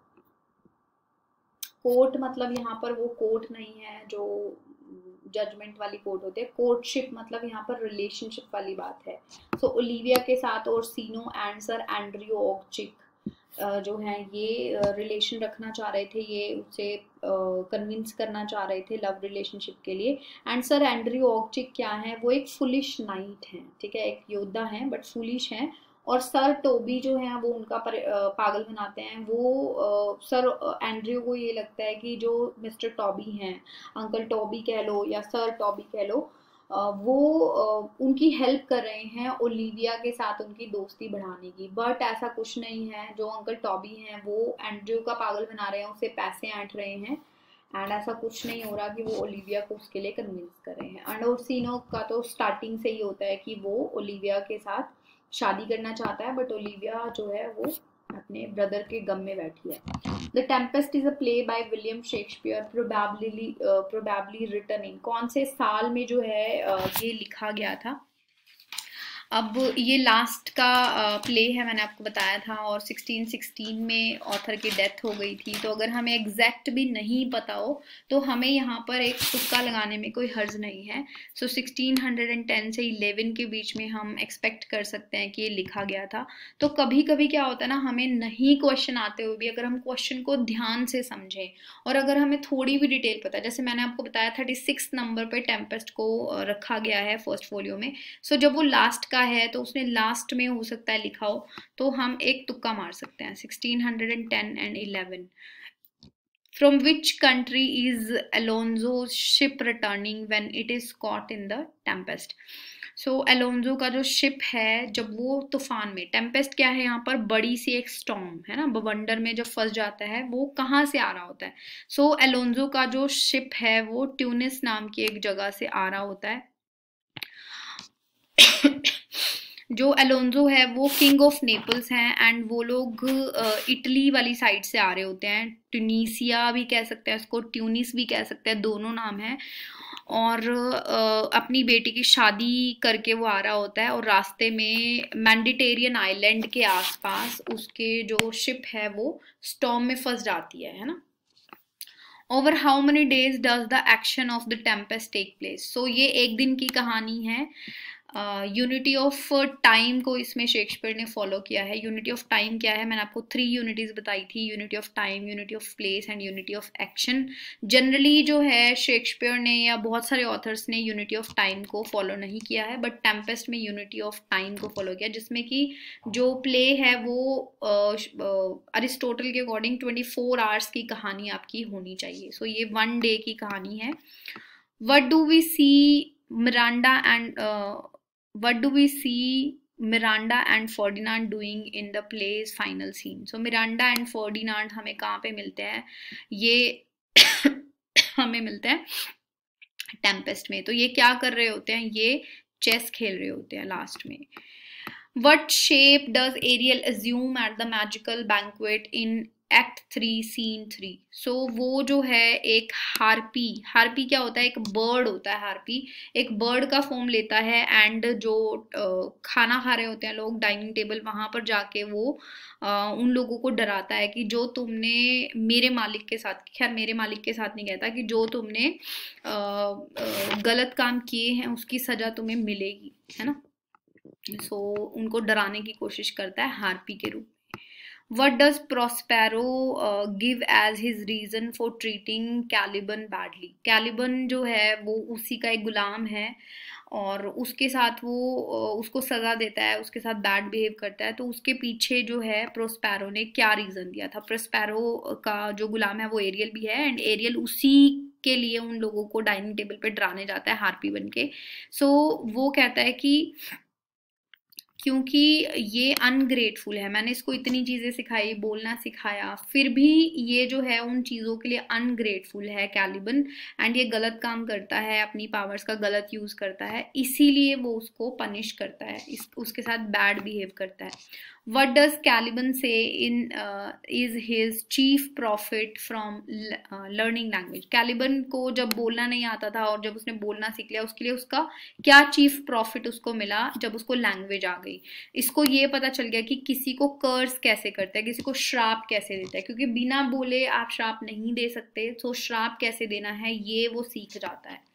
कोर्ट मतलब यहाँ पर वो कोर्ट नहीं है जो जजमेंट वाली कोर्ट होती है. कोर्टशिप मतलब यहाँ पर रिलेशनशिप वाली बात है. सो so, ओलिविया के साथ ओर्सिनो एंड सर एंड्रियो ऑक्चिक जो हैं ये रिलेशन रखना चाह रहे थे, ये उसे कन्विंस करना चाह रहे थे लव रिलेशनशिप के लिए. एंड सर एंड्रियो ऑक्चिक क्या है? वो एक फुलिश नाइट हैं, ठीक है, एक योद्धा हैं बट फुलिश हैं. और सर टोबी जो है वो उनका पर, पागल बनाते हैं. वो सर एंड्रियो को ये लगता है कि जो मिस्टर टॉबी हैं, अंकल टॉबी कह लो या सर टॉबी कह लो, वो उनकी हेल्प कर रहे हैं ओलिविया के साथ उनकी दोस्ती बढ़ाने की. बट ऐसा कुछ नहीं है. जो अंकल टॉबी हैं वो एंड्रयू का पागल बना रहे हैं, उसे पैसे ऐंठ रहे हैं, एंड ऐसा कुछ नहीं हो रहा कि वो ओलिविया को उसके लिए कन्विंस कर रहे हैं. एंड ओर्सिनो का तो स्टार्टिंग से ही होता है कि वो ओलिविया के साथ शादी करना चाहता है, बट ओलिविया जो है वो अपने ब्रदर के गम में बैठी है. The Tempest is a play by William Shakespeare, probably probably written in. कौन से साल में जो है uh, ये लिखा गया था? अब ये लास्ट का प्ले है, मैंने आपको बताया था, और सिक्सटीन सिक्सटीन में ऑथर की डेथ हो गई थी. तो अगर हमें एग्जैक्ट भी नहीं पता हो तो हमें यहाँ पर एक तुक्का लगाने में कोई हर्ज नहीं है. सो so, सिक्सटीन टेन से इलेवन के बीच में हम एक्सपेक्ट कर सकते हैं कि ये लिखा गया था. तो कभी कभी क्या होता है ना, हमें नहीं क्वेश्चन आते हुए भी अगर हम क्वेश्चन को ध्यान से समझें और अगर हमें थोड़ी भी डिटेल पता है, जैसे मैंने आपको बताया थर्टी सिक्स नंबर पर टेम्पेस्ट को रखा गया है फर्स्ट फोलियो में. सो so, जब वो लास्ट का है तो उसने लास्ट में हो सकता है लिखा हो, तो हम एक तुक्का मार सकते हैं. Sixteen ten and eleven. From which country is Alonso's ship returning when it is caught in the tempest? So so, Alonso का जो शिप है जब वो तूफान में, टेम्पेस्ट क्या है यहाँ पर? बड़ी सी एक स्टॉर्म है ना, बवंडर में जब फंस जाता है वो कहाँ से आ रहा होता है? सो so, एलोन्जो का जो शिप है वो ट्यूनिस नाम की एक जगह से आ रहा होता है. जो एलोन्जो है वो किंग ऑफ नेपल्स हैं एंड वो लोग इटली वाली साइड से आ रहे होते हैं. ट्यूनीसिया भी कह सकते हैं उसको, ट्यूनिस भी कह सकते हैं, दोनों नाम हैं. और अपनी बेटी की शादी करके वो आ रहा होता है और रास्ते में मेडिटेरियन आइलैंड के आसपास उसके जो शिप है वो स्टॉर्म में फंस जाती है, है ना. Over how many days does the action of the Tempest take place? So ये एक दिन की कहानी है. यूनिटी ऑफ टाइम को इसमें शेक्सपियर ने फॉलो किया है. यूनिटी ऑफ टाइम क्या है? मैंने आपको थ्री यूनिटीज बताई थी, unity of time, unity of place and unity of action. Generally जो है शेक्सपियर ने या बहुत सारे ऑथर्स ने यूनिटी ऑफ टाइम को फॉलो नहीं किया है, बट टेम्पेस्ट में यूनिटी ऑफ टाइम को फॉलो किया, जिसमें कि जो प्ले है वो अरिस्टोटल के अकॉर्डिंग ट्वेंटी फोर आवर्स की कहानी आपकी होनी चाहिए. सो so, ये वन डे की कहानी है. What do we see Miranda and what do we see Miranda and Ferdinand doing in the place final scene. So Miranda and Ferdinand हमें कहाँ पे मिलते हैं, ये हमें मिलते हैं टेम्पेस्ट में। तो ये क्या कर रहे होते हैं, ये चेस खेल रहे होते हैं लास्ट में। What shape does Ariel assume at the magical banquet in Act three Scene three? So so, वो जो है एक हार्पी, हार्पी क्या होता है, एक बर्ड होता है। हार्पी एक बर्ड का फॉर्म लेता है एंड जो uh, खाना खा रहे होते हैं लोग डाइनिंग टेबल, वहां पर जाके वो uh, उन लोगों को डराता है कि जो तुमने मेरे मालिक के साथ, खैर मेरे मालिक के साथ नहीं कहता, कि जो तुमने uh, uh, गलत काम किए हैं उसकी सजा तुम्हें मिलेगी, है ना। सो so, उनको डराने की कोशिश करता है हार्पी के रूप में। What does Prospero give as his reason for treating Caliban badly? Caliban जो है वो उसी का एक गुलाम है और उसके साथ वो uh, उसको सजा देता है, उसके साथ बैड बिहेव करता है। तो उसके पीछे जो है प्रोस्पेरो ने क्या रीजन दिया था? प्रोस्पेरो का जो गुलाम है वो एरियल भी है एंड एरियल उसी के लिए उन लोगों को डाइनिंग टेबल पे डराने जाता है हार्पी बन के। सो so, वो कहता है कि क्योंकि ये अनग्रेटफुल है, मैंने इसको इतनी चीज़ें सिखाई, बोलना सिखाया, फिर भी ये जो है उन चीज़ों के लिए अनग्रेटफुल है कैलिबन एंड ये गलत काम करता है, अपनी पावर्स का गलत यूज़ करता है, इसीलिए वो उसको पनिश करता है, इस उसके साथ बैड बिहेव करता है। What does Caliban say in uh, is his chief profit from uh, learning language? Caliban को जब बोलना नहीं आता था और जब उसने बोलना सीख लिया, उसके लिए उसका क्या चीफ प्रॉफिट उसको मिला जब उसको लैंग्वेज आ गई? इसको ये पता चल गया कि किसी को कर्स कैसे करता है, किसी को श्राप कैसे देता है, क्योंकि बिना बोले आप श्राप नहीं दे सकते, तो श्राप कैसे देना है ये वो सीख जाता है।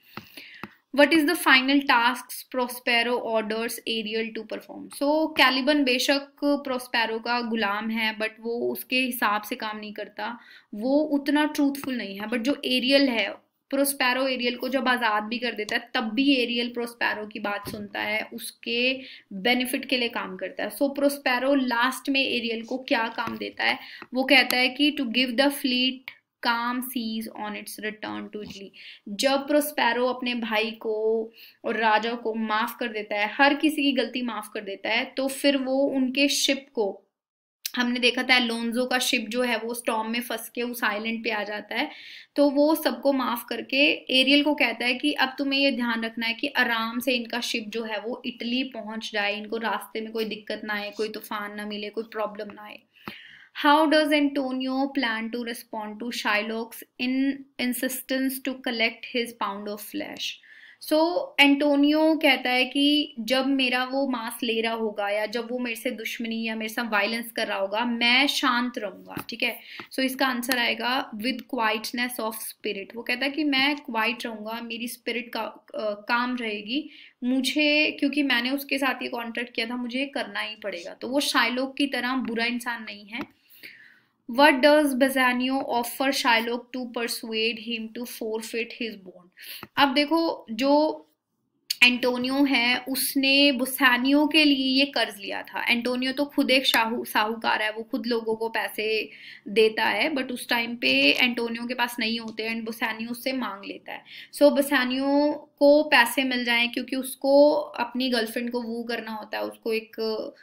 What is the final tasks Prospero orders Ariel to perform? So Caliban बेशक Prospero का गुलाम है बट वो उसके हिसाब से काम नहीं करता, वो उतना ट्रूथफुल नहीं है। बट जो एरियल है, प्रोस्पेरो एरियल को जब आज़ाद भी कर देता है तब भी एरियल प्रोस्पेरो की बात सुनता है, उसके बेनिफिट के लिए काम करता है। सो so, प्रोस्पेरो लास्ट में एरियल को क्या काम देता है, वो कहता है कि to give the fleet calm seas on its return to Italy. जब प्रोस्पेरो अपने भाई को और राजा को माफ कर देता है, हर किसी की गलती माफ कर देता है, तो फिर वो उनके शिप को, हमने देखा था लोन्जो का शिप जो है वो स्टॉर्म में फंस के उस आइलैंड पे आ जाता है, तो वो सबको माफ करके एरियल को कहता है कि अब तुम्हें ये ध्यान रखना है कि आराम से इनका शिप जो है वो इटली पहुंच जाए, इनको रास्ते में कोई दिक्कत ना आए, कोई तूफान ना मिले, कोई प्रॉब्लम ना आए। How does Antonio plan to respond to Shylock's in insistence to collect his pound of flesh? So so, Antonio कहता है कि जब मेरा वो मांस ले रहा होगा या जब वो मेरे से दुश्मनी या मेरे साथ वायलेंस कर रहा होगा, मैं शांत रहूंगा, ठीक है। सो so, इसका आंसर आएगा विद क्वाइटनेस ऑफ स्पिरिट। वो कहता है कि मैं क्वाइट रहूंगा, मेरी स्पिरिट का काम रहेगी, मुझे, क्योंकि मैंने उसके साथ ये कॉन्ट्रैक्ट किया था, मुझे ये करना ही पड़ेगा। तो वो शाइलॉक की तरह बुरा इंसान नहीं है। What does Bassanio offer Shylock to persuade him to forfeit his bond? अब देखो, जो एंटोनियो है उसने बुसानियो के लिए ये कर्ज लिया था। एंटोनियो तो खुद एक शाहू साहूकार है, वो खुद लोगों को पैसे देता है, बट उस टाइम पे एंटोनियो के पास नहीं होते एंड बुसानियो उससे मांग लेता है। सो so, बुसानियो को पैसे मिल जाएं क्योंकि उसको अपनी गर्लफ्रेंड को वू करना होता है, उसको एक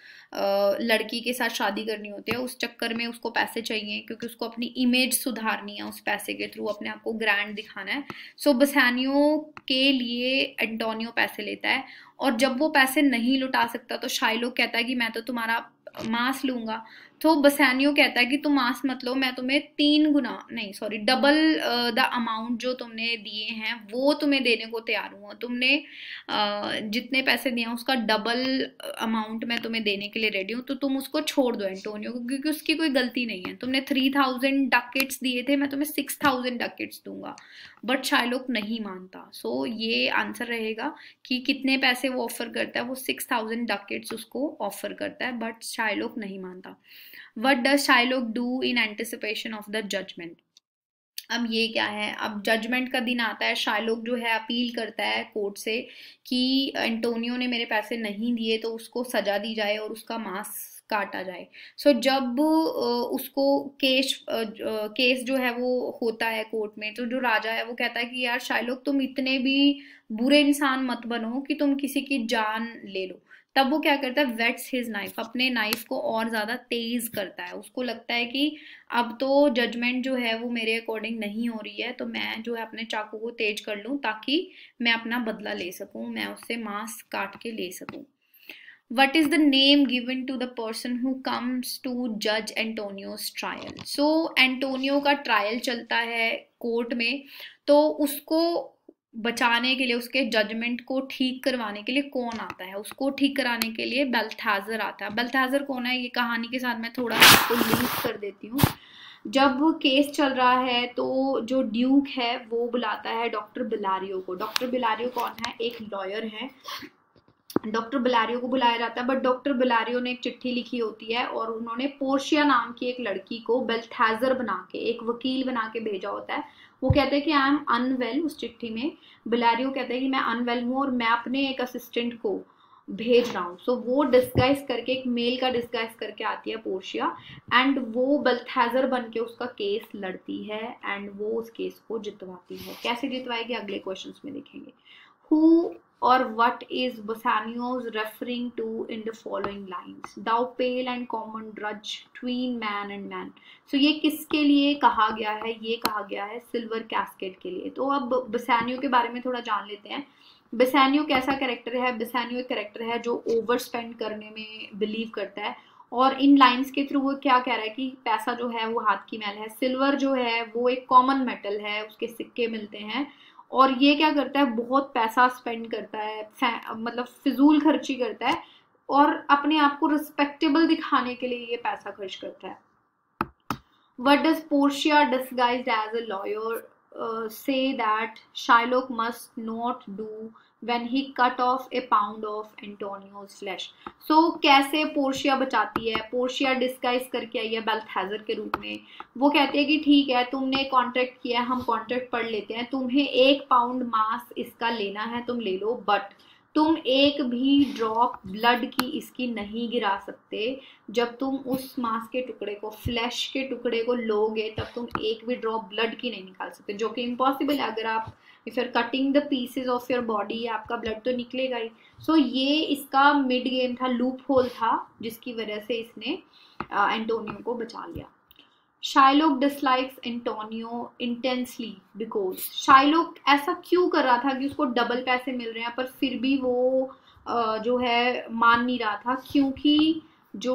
आ, लड़की के साथ शादी करनी होती है, उस चक्कर में उसको पैसे चाहिए क्योंकि उसको अपनी इमेज सुधारनी है, उस पैसे के थ्रू अपने आप को ग्रैंड दिखाना है। सो so, बुसानियो के लिए एंटोनियो पैसे लेता है और जब वो पैसे नहीं लुटा सकता तो शाइलोक कहता है कि मैं तो तुम्हारा मांस लूंगा। तो बसानियो कहता है कि तुम मांस मत लो, मैं तुम्हें तीन गुना नहीं सॉरी डबल द अमाउंट जो तुमने दिए हैं वो तुम्हें देने को तैयार हूँ, तुमने uh, जितने पैसे दिए हैं उसका डबल अमाउंट मैं तुम्हें देने के लिए रेडी हूँ, तो तुम उसको छोड़ दो एंटोनियो को, क्योंकि उसकी कोई गलती नहीं है। तुमने थ्री थाउजेंड डकेट्स दिए थे, मैं तुम्हें सिक्स थाउजेंड डकेट्स दूंगा। बट शाइलोक नहीं मानता। सो so, ये आंसर रहेगा कि कितने पैसे वो ऑफर करता है, वो सिक्स थाउजेंड डकेट्स उसको ऑफर करता है, बट शाइलोक नहीं मानता। What does Shylock do in anticipation of the judgment? अब ये क्या है, अब जजमेंट का दिन आता है, शाइलोक जो है अपील करता है कोर्ट से कि एंटोनियो ने मेरे पैसे नहीं दिए तो उसको सजा दी जाए और उसका मांस काटा जाए। सो so, जब उसको केस केस जो है वो होता है कोर्ट में, तो जो राजा है वो कहता है कि यार शाइलोक तुम इतने भी बुरे इंसान मत बनो कि तुम किसी की जान ले लो। तब वो क्या करता है, वेट्स हिज नाइफ, अपने नाइफ को और ज्यादा तेज करता है। उसको लगता है कि अब तो जजमेंट जो है वो मेरे अकॉर्डिंग नहीं हो रही है, तो मैं जो है अपने चाकू को तेज कर लूं ताकि मैं अपना बदला ले सकूं, मैं उससे मांस काट के ले सकूं। What is the name given to the person who comes to judge Antonio's trial? So Antonio का ट्रायल चलता है कोर्ट में, तो उसको बचाने के लिए, उसके जजमेंट को ठीक करवाने के लिए कौन आता है? उसको ठीक कराने के लिए बेल्थाजर आता है। बेल्थाजर कौन है, ये कहानी के साथ मैं थोड़ा आपको लिंक कर देती हूँ। जब केस चल रहा है तो जो ड्यूक है वो बुलाता है डॉक्टर बिलारियो को। डॉक्टर बिलारियो कौन है, एक लॉयर है। डॉक्टर बिलारियो को बुलाया जाता है, बट डॉक्टर बिलारियो ने एक चिट्ठी लिखी होती है और उन्होंने पोर्शिया नाम की एक लड़की को बेल्थाजर बना के, एक वकील बना के भेजा होता है। वो कहते हैं कि आई एम अनवेल। उस चिट्ठी में बिलारियो कहते हैं कि मैं अनवेल हूँ और मैं अपने एक असिस्टेंट को भेज रहा हूँ। सो so, वो डिस्गाइज करके, एक मेल का डिस्गाइज करके आती है पोर्शिया, एंड वो बेल्थाजर बन के उसका केस लड़ती है एंड वो उस केस को जितवाती है। कैसे जितवाएगी अगले क्वेश्चन में देखेंगे। Who or what is Bassanio's referring to in the following lines? Thou pale and common drudge tween man and man. So ये किसके लिए कहा गया है? ये कहा गया है सिल्वर कैस्केड के लिए। तो अब बसानियो के बारे में थोड़ा जान लेते हैं। बसानियो कैसा कैरेक्टर है? बसानियो एक कैरेक्टर है जो ओवर स्पेंड करने में बिलीव करता है, और इन लाइंस के थ्रू वो क्या कह रहा है कि पैसा जो है वो हाथ की मैल है। सिल्वर जो है वो एक कॉमन मेटल है, उसके सिक्के मिलते हैं, और ये क्या करता है, बहुत पैसा स्पेंड करता है, मतलब फिजूल खर्ची करता है, और अपने आप को रिस्पेक्टेबल दिखाने के लिए ये पैसा खर्च करता है। What does Portia, disguised as a lawyer, uh, say that Shylock must not do when he cut off a pound of Antonio's flesh? So कैसे पोर्शिया बचाती है? पोर्शिया डिस्गाइज करके आई है बेल्थाजर के रूप में। वो कहती है कि ठीक है, तुमने कॉन्ट्रैक्ट किया है, हम कॉन्ट्रैक्ट पढ़ लेते हैं, तुम्हें एक पाउंड मांस इसका लेना है, तुम ले लो, बट तुम एक भी ड्रॉप ब्लड की इसकी नहीं गिरा सकते। जब तुम उस मांस के टुकड़े को, फ्लैश के टुकड़े को लोगे, तब तुम एक भी ड्रॉप ब्लड की नहीं निकाल सकते, जो कि इम्पॉसिबल है। अगर आप if you are cutting the pieces of your body, आपका ब्लड तो निकलेगा ही। सो so, ये इसका मिड गेम था, लूप होल था, जिसकी वजह से इसने एंटोनियो को बचा लिया। Shylock dislikes Antonio intensely because, Shylock ऐसा क्यों कर रहा था कि उसको डबल पैसे मिल रहे हैं पर फिर भी वो जो है मान नहीं रहा था, क्योंकि जो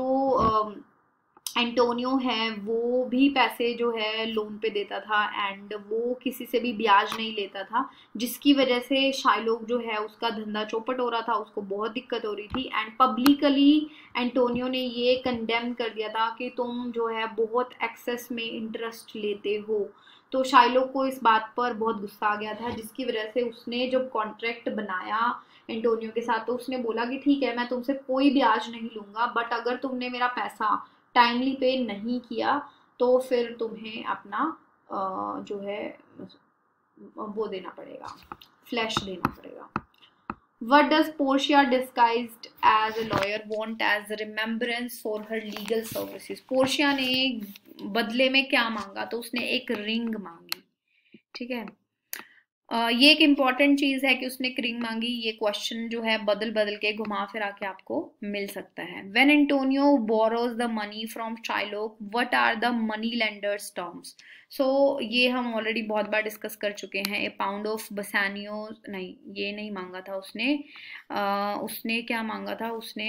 एंटोनियो है वो भी पैसे जो है लोन पे देता था एंड वो किसी से भी ब्याज नहीं लेता था, जिसकी वजह से शाइलोक जो है उसका धंधा चौपट हो रहा था, उसको बहुत दिक्कत हो रही थी। एंड पब्लिकली एंटोनियो ने ये कंडेम कर दिया था कि तुम जो है बहुत एक्सेस में इंटरेस्ट लेते हो। तो शाइलोक को इस बात पर बहुत गुस्सा आ गया था, जिसकी वजह से उसने जब कॉन्ट्रैक्ट बनाया एंटोनियो के साथ, तो उसने बोला कि ठीक है, मैं तुमसे कोई ब्याज नहीं लूंगा, बट अगर तुमने मेरा पैसा टाइमली पे नहीं किया तो फिर तुम्हें अपना जो है वो देना पड़ेगा, फ्लैश देना पड़ेगा। What does Portia, disguised as a lawyer, want as a remembrance for her legal services? Portia ने बदले में क्या मांगा? तो उसने एक रिंग मांगी, ठीक है। Uh, ये एक इम्पॉर्टेंट चीज है कि उसने एक रिंग मांगी। ये क्वेश्चन जो है बदल बदल के घुमा फिरा के आपको मिल सकता है। When Antonio borrows the money from Shylock, what are the money lender's terms? So ये हम ऑलरेडी बहुत बार डिस्कस कर चुके हैं। ए पाउंड ऑफ बसानियो, नहीं ये नहीं मांगा था उसने। uh, उसने क्या मांगा था? उसने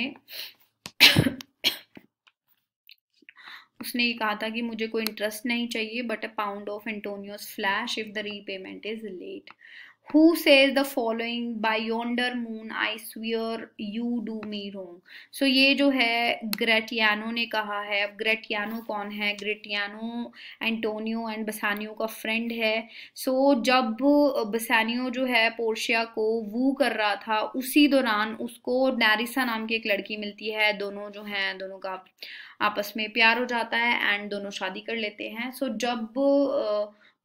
उसने ये कहा था कि मुझे कोई इंटरेस्ट नहीं चाहिए, but a pound of Antonio's flesh if the repayment is late. Who says the following? By yonder moon I swear you do me wrong. So ये जो है ग्रेटियानो ने कहा है। अब ग्रेटियानो कौन है? ग्रेटियानो एंटोनियो एंड बसानियो का फ्रेंड है। सो so, जब बसानियो जो है पोर्शिया को वू कर रहा था, उसी दौरान उसको नैरिसा नाम की एक लड़की मिलती है। दोनों जो हैं, दोनों का आपस में प्यार हो जाता है एंड दोनों शादी कर लेते हैं। सो so, जब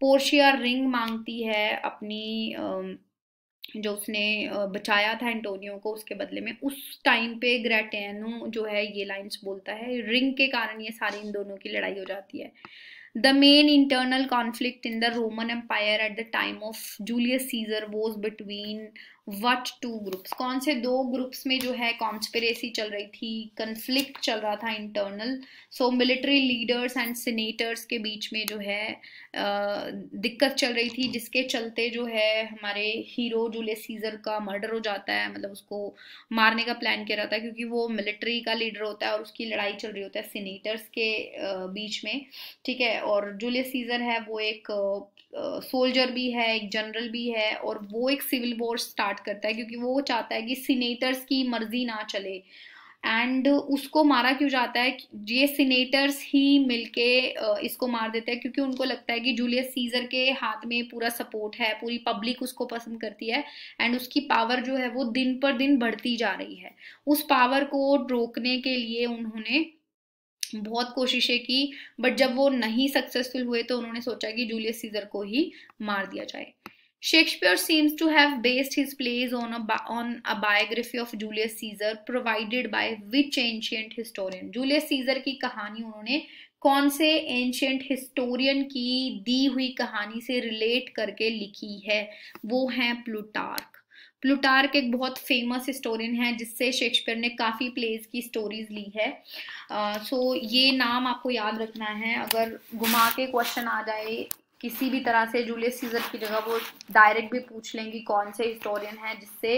पोर्शिया रिंग मांगती है अपनी अम, जो उसने अ, बचाया था एंटोनियो को, उसके बदले में। उस टाइम पे ग्रेटेनो जो है ये लाइंस बोलता है, रिंग के कारण ये सारी इन दोनों की लड़ाई हो जाती है। The main internal conflict in the Roman Empire at the time of Julius Caesar was between what two groups, कौन से दो ग्रुप्स में जो है कॉन्स्पिरेसी चल रही थी, कन्फ्लिक्ट चल रहा था internal. So military leaders and senators के बीच में जो है अ, दिक्कत चल रही थी, जिसके चलते जो है हमारे हीरो जूलियस सीजर का मर्डर हो जाता है, मतलब उसको मारने का प्लान किया जाता है, क्योंकि वो मिलिट्री का लीडर होता है और उसकी लड़ाई चल रही होता है सीनेटर्स के अ, बीच में, ठीक है। और जूलियस सीजर है वो एक सोल्जर uh, भी है, एक जनरल भी है, और वो एक सिविल वॉर स्टार्ट करता है क्योंकि वो चाहता है कि सीनेटर्स की मर्जी ना चले। एंड उसको मारा क्यों जाता है, ये सीनेटर्स ही मिलके uh, इसको मार देते हैं, क्योंकि उनको लगता है कि जूलियस सीजर के हाथ में पूरा सपोर्ट है, पूरी पब्लिक उसको पसंद करती है, एंड उसकी पावर जो है वो दिन पर दिन बढ़ती जा रही है। उस पावर को रोकने के लिए उन्होंने बहुत कोशिशें की, बट जब वो नहीं सक्सेसफुल हुए तो उन्होंने सोचा कि जूलियस सीजर को ही मार दिया जाए। Shakespeare seems to have based his plays on a on a biography of Julius Caesar provided by which ancient historian? Julius Caesar की कहानी उन्होंने कौन से एंशियंट हिस्टोरियन की दी हुई कहानी से रिलेट करके लिखी है? वो हैं प्लूटार्क। प्लूटार्क एक बहुत फेमस हिस्टोरियन है जिससे शेक्सपियर ने काफ़ी प्लेज की स्टोरीज ली है। सो uh, so ये नाम आपको याद रखना है, अगर घुमा के क्वेश्चन आ जाए किसी भी तरह से जूलियस सीजर की जगह, वो डायरेक्ट भी पूछ लेंगी कौन से हिस्टोरियन है जिससे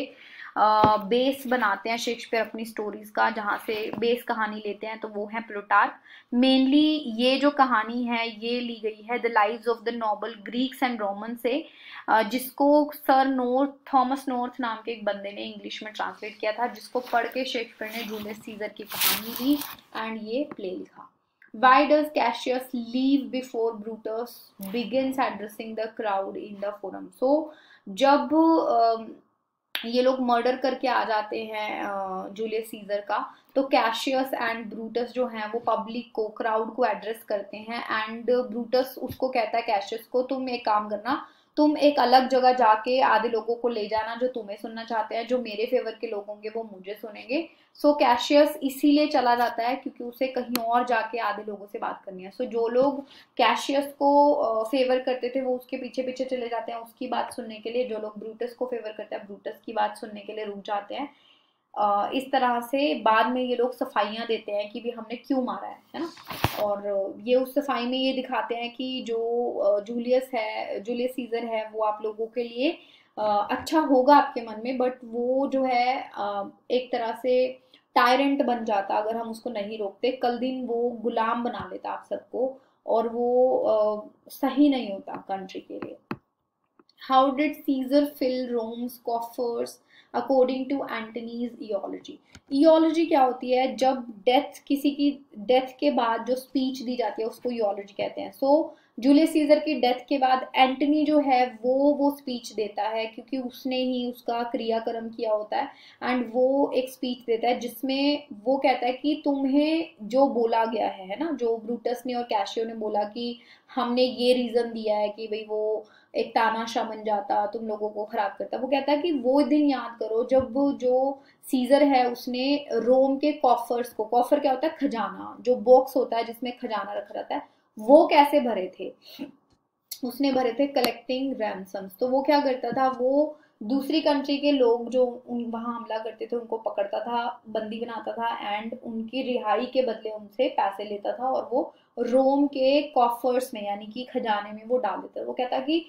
बेस बनाते हैं शेक्सपियर अपनी स्टोरीज का, जहाँ से बेस कहानी लेते हैं, तो वो है प्लूटार्क। मेनली ये जो कहानी है ये ली गई है the lives of the noble Greeks and Roman से, जिसको सर नॉर्थ थॉमस नॉर्थ नाम के एक बंदे ने इंग्लिश में ट्रांसलेट किया था, जिसको पढ़ के शेक्सपियर ने जूलियस सीजर की कहानी ली एंड ये प्ले लिखा। Why does Cassius leave before Brutus begins addressing the crowd in the forum? So जब uh, ये लोग मर्डर करके आ जाते हैं जूलियस सीजर का, तो कैशियस एंड ब्रूटस जो हैं वो पब्लिक को, क्राउड को एड्रेस करते हैं, एंड ब्रूटस उसको कहता है कैशियस को, तुम एक काम करना, तुम एक अलग जगह जाके आधे लोगों को ले जाना जो तुम्हें सुनना चाहते हैं, जो मेरे फेवर के लोग होंगे वो मुझे सुनेंगे। सो so, कैशियस इसीलिए चला जाता है क्योंकि उसे कहीं और जाके आधे लोगों से बात करनी है। सो so, जो लोग कैशियस को फेवर करते थे वो उसके पीछे पीछे चले जाते हैं उसकी बात सुनने के लिए, जो लोग ब्रूटस को फेवर करते हैं ब्रूटस की बात सुनने के लिए रुक जाते हैं। Uh, इस तरह से बाद में ये लोग सफाइयाँ देते हैं कि भी हमने क्यों मारा है है ना। और ये उस सफाई में ये दिखाते हैं कि जो जूलियस है, जूलियस सीजर है, वो आप लोगों के लिए uh, अच्छा होगा आपके मन में, बट वो जो है uh, एक तरह से टायरेंट बन जाता अगर हम उसको नहीं रोकते। कल दिन वो गुलाम बना लेता आप सबको, और वो uh, सही नहीं होता कंट्री के लिए। How did Caesar fill Rome's coffers according to Antony's ईओलॉजी? ईओलॉजी क्या होती है? जब डेथ, किसी की डेथ के बाद जो स्पीच दी जाती है उसको ईओलॉजी कहते हैं। सो so, जूलियस सीजर की डेथ के बाद एंटनी जो है वो वो स्पीच देता है, क्योंकि उसने ही उसका क्रियाक्रम किया होता है, एंड वो एक स्पीच देता है जिसमें वो कहता है कि तुम्हें जो बोला गया है है ना, जो ब्रूटस ने और कैशियो ने बोला कि हमने ये रीजन दिया है कि भाई वो एक तानाशाह बन जाता, तुम लोगों को खराब करता, वो कहता है कि वो दिन याद करो जब जो सीजर है उसने रोम के कॉफर्स को, कॉफर क्या होता है? खजाना, जो बॉक्स होता है जिसमें खजाना रखा रहता है, वो कैसे भरे थे? उसने भरे थे कलेक्टिंग रैंसम्स। तो वो क्या करता था, वो दूसरी कंट्री के लोग जो वहां हमला करते थे उनको पकड़ता था, बंदी बनाता था, एंड उनकी रिहाई के बदले उनसे पैसे लेता था, और वो रोम के कॉफर्स में यानी कि खजाने में वो डाल देता था। वो कहता कि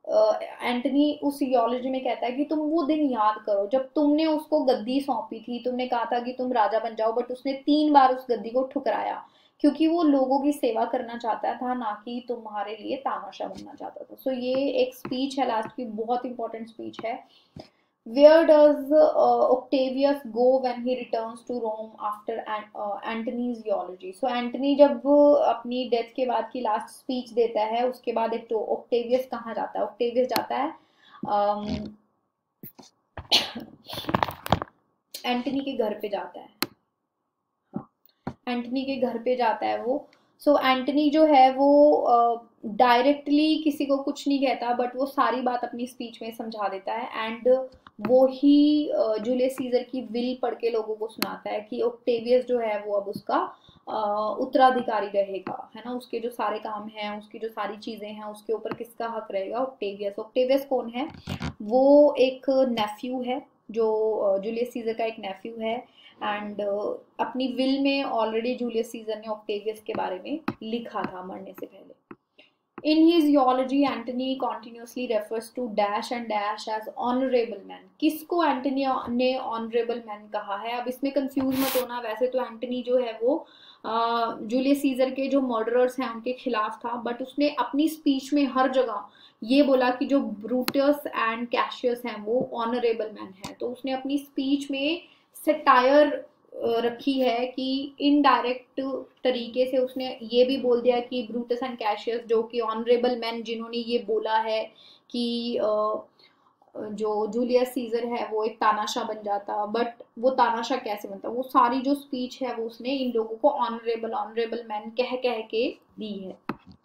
एंटनी उस ईओलॉजी में कहता है कि तुम वो दिन याद करो जब तुमने उसको गद्दी सौंपी थी, तुमने कहा था कि तुम राजा बन जाओ, बट उसने तीन बार उस गद्दी को ठुकराया, क्योंकि वो लोगों की सेवा करना चाहता था, ना कि तुम्हारे लिए तानाशाह बनना चाहता था। सो so, ये एक स्पीच है लास्ट की, बहुत इंपॉर्टेंट स्पीच है। Where does uh, Octavius go when he returns to Rome after uh, Antony's eulogy? So Antony जब अपनी डेथ के बाद की लास्ट स्पीच देता है, उसके बाद एक तो ऑक्टेवियस कहाँ जाता है? ऑक्टेवियस जाता है एंटनी के घर पे जाता है, हाँ एंटनी के घर पे जाता है वो। सो so, एंटनी जो है वो uh, डायरेक्टली किसी को कुछ नहीं कहता, बट वो सारी बात अपनी स्पीच में समझा देता है, एंड वो ही जूलियस सीजर की विल पढ़ के लोगों को सुनाता है कि ऑक्टेवियस जो है वो अब उसका उत्तराधिकारी रहेगा, है ना, उसके जो सारे काम हैं, उसकी जो सारी चीजें हैं, उसके ऊपर किसका हक रहेगा, ऑक्टेवियस। ऑक्टेवियस कौन है? वो एक नेफ्यू है, जो जूलियस सीजर का एक नेफ्यू है, एंड uh, अपनी विल में ऑलरेडी जूलियस सीजर ने ऑक्टेवियस के बारे में लिखा था मरने से पहले। In his eulogy, Antony continuously refers to dash and dash as honorable man. किसको एंटनी ने honorable man कहा है? अब इसमें कंफ्यूज मत होना, वैसे तो एंटनी जो है वो जूलियस सीजर के जो मर्डरर्स हैं उनके खिलाफ था, बट उसने अपनी स्पीच में हर जगह ये बोला कि जो ब्रूटस एंड कैशियस हैं वो ऑनरेबल मैन है। तो उसने अपनी स्पीच में सेटायर रखी है कि इनडायरेक्ट तरीके से उसने ये भी बोल दिया कि ब्रूटस एंड कैशियस जो कि ऑनरेबल मैन जिन्होंने ये बोला है कि जो जूलियस सीजर है वो एक तानाशाह बन जाता, बट वो तानाशाह कैसे बनता, वो सारी जो स्पीच है वो उसने इन लोगों को ऑनरेबल ऑनरेबल मैन कह कह के दी है।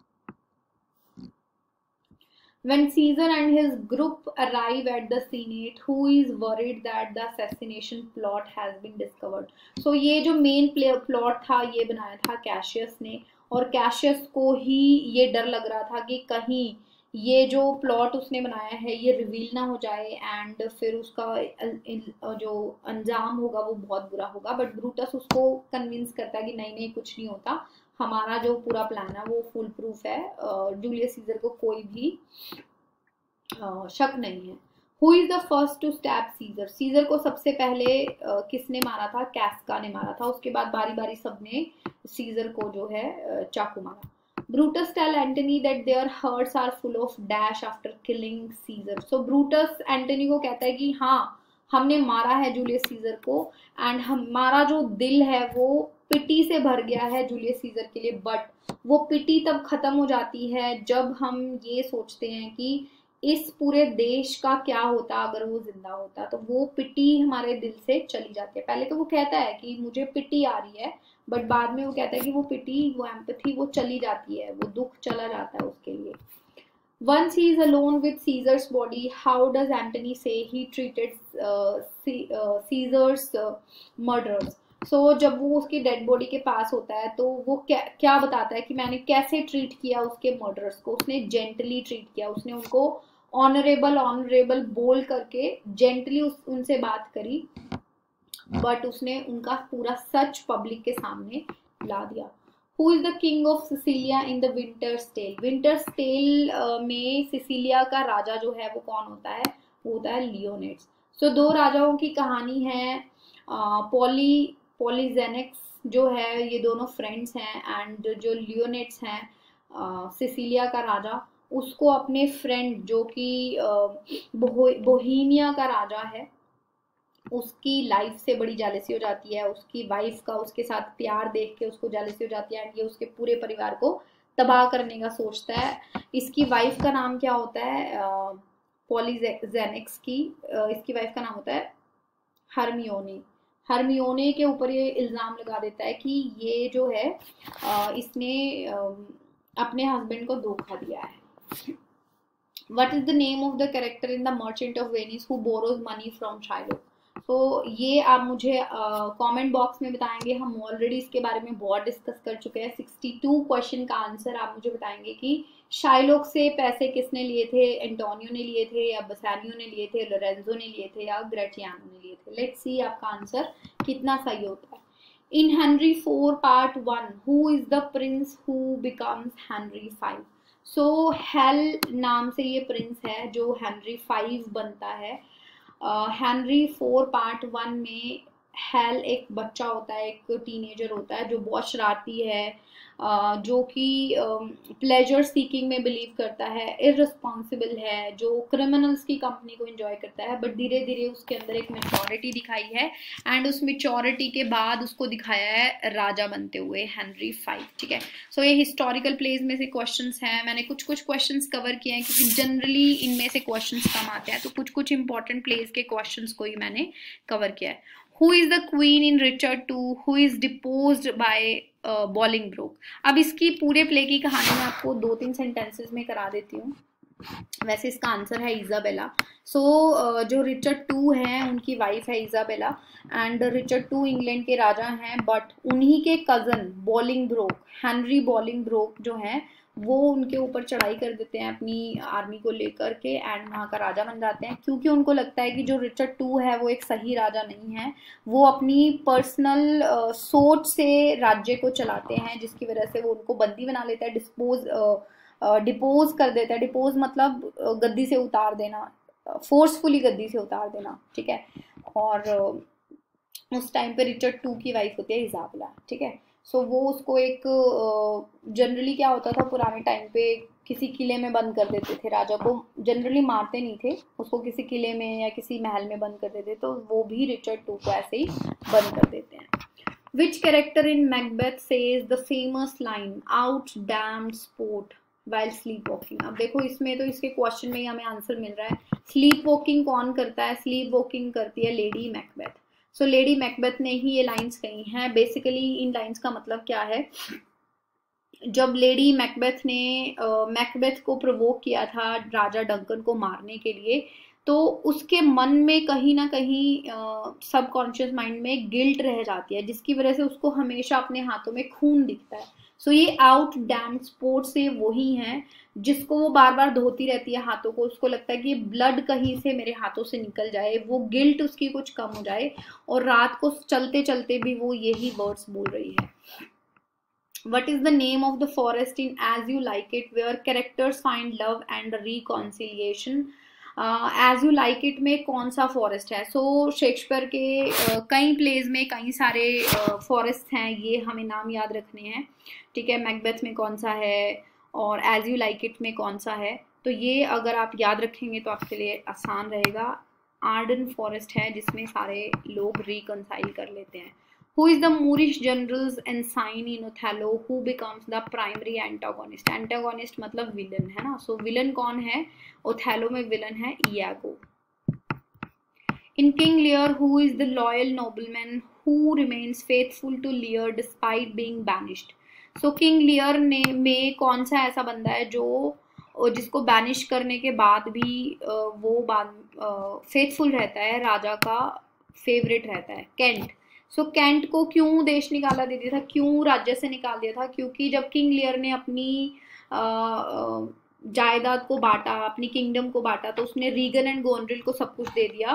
When Caesar and his group arrive at the Senate, who is worried that the assassination plot has been discovered? So ये जो मेन प्लॉट था ये बनाया था कैशियस ने, और कैशियस को ही ये डर लग रहा था कि कहीं ये जो प्लॉट उसने बनाया है ये रिवील ना हो जाए, एंड फिर उसका जो अंजाम होगा वो बहुत बुरा होगा। बट ब्रूटस उसको कन्विंस करता है कि नहीं नहीं कुछ नहीं होता, हमारा जो पूरा प्लान है वो फुल प्रूफ है, जूलियस सीजर को कोई भी शक नहीं है। Who is the first to stab Caesar? Caesar को सबसे पहले किसने मारा था? कैस्का ने मारा था, उसके बाद बारी बारी सबने सीजर को जो है चाकू मारा। Brutus tell Antony that their hearts are full of dash after killing Caesar. So Brutus Antony को कहता है कि हाँ हमने मारा है जूलियस सीजर को, एंड हमारा जो दिल है वो पिटी से भर गया है जूलियस सीजर के लिए, बट वो पिटी तब खत्म हो जाती है जब हम ये सोचते हैं कि इस पूरे देश का क्या होता अगर वो जिंदा होता। तो वो पिटी हमारे दिल से चली जाती है। पहले तो वो कहता है कि मुझे पिटी आ रही है, बट बाद में वो कहता है कि वो पिटी, वो एम्पैथी वो चली जाती है, वो दुख चला जाता है उसके लिए। Once he is alone with Caesar's body, how does Antony say he treated uh, uh, Caesar's uh, murderers? So जब वो उसकी डेड बॉडी के पास होता है तो वो क्या क्या बताता है कि मैंने कैसे ट्रीट किया उसके मर्डरर्स को। उसने जेंटली ट्रीट किया, उसने उनको ऑनरेबल ऑनरेबल बोल करके जेंटली उनसे बात करी, बट उसने उनका पूरा सच पब्लिक के सामने ला दिया। Who is the king of Sicilia in the Winter's Tale? Winter's Tale uh, में सिसिलिया का राजा जो है वो कौन होता है? वो होता है लियोनेड्स। सो so, दो राजाओं की कहानी है। पॉली पॉलीजेनेक्स जो है ये दोनों फ्रेंड्स हैं, एंड जो लियोनेड्स हैं सिसिलिया का राजा, उसको अपने फ्रेंड जो कि बोहेमिया का राजा है उसकी लाइफ से बड़ी जेलसी हो जाती है, उसकी वाइफ का उसके साथ प्यार देख के उसको जेलसी हो जाती है, एंड ये उसके पूरे परिवार को तबाह करने का सोचता है। इसकी वाइफ का नाम क्या होता है? पॉलीजेनेक्स की इसकी वाइफ का नाम होता है हरमियोने। हरमियोने के ऊपर ये इल्ज़ाम लगा देता है कि ये जो है इसने अपने हस्बैंड को धोखा दिया है। What is the name of the character in the Merchant of Venice who borrows money from Shylock? तो ये आप मुझे कमेंट uh, बॉक्स में बताएंगे। हम ऑलरेडी इसके बारे में बहुत डिस्कस कर चुके हैं। बासठ क्वेश्चन का आंसर आप मुझे बताएंगे कि शाइलोक से पैसे किसने लिए थे? एंटोनियो ने लिए थे, या बसानियो ने लिए थे, लोरेंजो ने लिए थे, या ग्रेचियानो ने लिए थे? लेट्स सी आपका आंसर कितना सही होता है। In Henry four part one, who is the prince who becomes Henry five? So Hal नाम से ये प्रिंस है जो हेनरी फाइव बनता है। हेनरी फोर पार्ट वन में हेल एक बच्चा होता है, एक टीनेजर होता है जो बहुत शरारती है, uh, जो कि प्लेजर सीकिंग में बिलीव करता है, इररिस्पॉन्सिबल है, जो क्रिमिनल्स की कंपनी को एंजॉय करता है, बट धीरे धीरे उसके अंदर एक मैच्योरिटी दिखाई है, एंड उस मैच्योरिटी के बाद उसको दिखाया है राजा बनते हुए हेनरी फाइव। ठीक है, सो so, ये हिस्टोरिकल प्लेस में से क्वेश्चंस हैं। मैंने कुछ कुछ क्वेश्चंस कवर किए हैं क्योंकि जनरली इनमें से क्वेश्चंस कम आते हैं, तो कुछ कुछ इंपॉर्टेंट प्लेस के क्वेश्चंस को ही मैंने कवर किया है। Who is the queen in Richard two who is deposed by Bolingbroke. अब इसकी पूरे प्ले की कहानी मैं आपको दो तीन सेंटेंसेस में करा देती हूँ। वैसे इसका आंसर है इजाबेला। सो so, जो रिचर्ड टू हैं उनकी वाइफ है Isabella and Richard two England के राजा हैं, बट उन्हीं के कज़न बॉलिंगब्रोक, हेनरी बॉलिंगब्रोक जो हैं वो उनके ऊपर चढ़ाई कर देते हैं अपनी आर्मी को लेकर के एंड वहाँ का राजा बन जाते हैं, क्योंकि उनको लगता है कि जो रिचर्ड टू है वो एक सही राजा नहीं है, वो अपनी पर्सनल uh, सोच से राज्य को चलाते हैं, जिसकी वजह से वो उनको बंदी बना लेता है, डिस्पोज डिपोज uh, कर देता है। डिपोज मतलब गद्दी से उतार देना, फोर्सफुली गद्दी से उतार देना, ठीक है। और uh, उस टाइम पे रिचर्ड टू की वाइफ होती है इजाबेला, ठीक है। सो so, वो उसको एक जनरली uh, क्या होता था पुराने टाइम पे, किसी किले में बंद कर देते थे राजा को, जनरली मारते नहीं थे उसको, किसी किले में या किसी महल में बंद कर देते, तो वो भी रिचर्ड टू को ऐसे ही बंद कर देते हैं। Which character in Macbeth says the famous line out damned sport while sleepwalking. अब देखो इसमें तो इसके क्वेश्चन में ही हमें आंसर मिल रहा है। स्लीप वॉकिंग कौन करता है? स्लीप वॉकिंग करती है Lady Macbeth. So Lady Macbeth ने ही ये लाइंस कही हैं। बेसिकली इन लाइंस का मतलब क्या है, जब लेडी मैकबेथ ने मैकबेथ को प्रोवोक किया था राजा डंकन को मारने के लिए, तो उसके मन में कहीं ना कहीं सबकॉन्शियस माइंड में गिल्ट रह जाती है, जिसकी वजह से उसको हमेशा अपने हाथों में खून दिखता है। सो so, ये आउट डैम्ड स्पोर्ट से वही हैं जिसको वो बार बार धोती रहती है हाथों को, उसको लगता है कि ब्लड कहीं से मेरे हाथों से निकल जाए, वो गिल्ट उसकी कुछ कम हो जाए, और रात को चलते चलते भी वो यही वर्ड्स बोल रही है। What is the name of the forest in As You Like It where characters find love and reconciliation? As you like it में कौन सा फॉरेस्ट है? सो so, शेक्सपियर के uh, कई प्लेज में कई सारे फॉरेस्ट uh, हैं, ये हमें नाम याद रखने हैं, ठीक है। मैकबेथ में कौन सा है और एज यू लाइक इट में कौन सा है, तो ये अगर आप याद रखेंगे तो आपके लिए आसान रहेगा। आर्डन फॉरेस्ट है जिसमें सारे लोग रिकनसाइल कर लेते हैं। Who is the Moorish general's ensign in Othello who becomes the primary antagonist? Antagonist मतलब विलन है ना, so विलन कौन है? Othello में विलन है Iago. In King Lear, who is the loyal nobleman who remains faithful to Lear despite being banished? So King Lear ने में कौन सा ऐसा बंदा है जो जिसको बैनिश करने के बाद भी वो फेथफुल रहता है, राजा का फेवरेट रहता है? केंट। सो so, कैंट को क्यों देश निकाला दे दिया था, क्यों राज्य से निकाल दिया था? क्योंकि जब किंग लियर ने अपनी जायदाद को बांटा, अपनी किंगडम को बांटा, तो उसने रीगन एंड गोनरिल को सब कुछ दे दिया,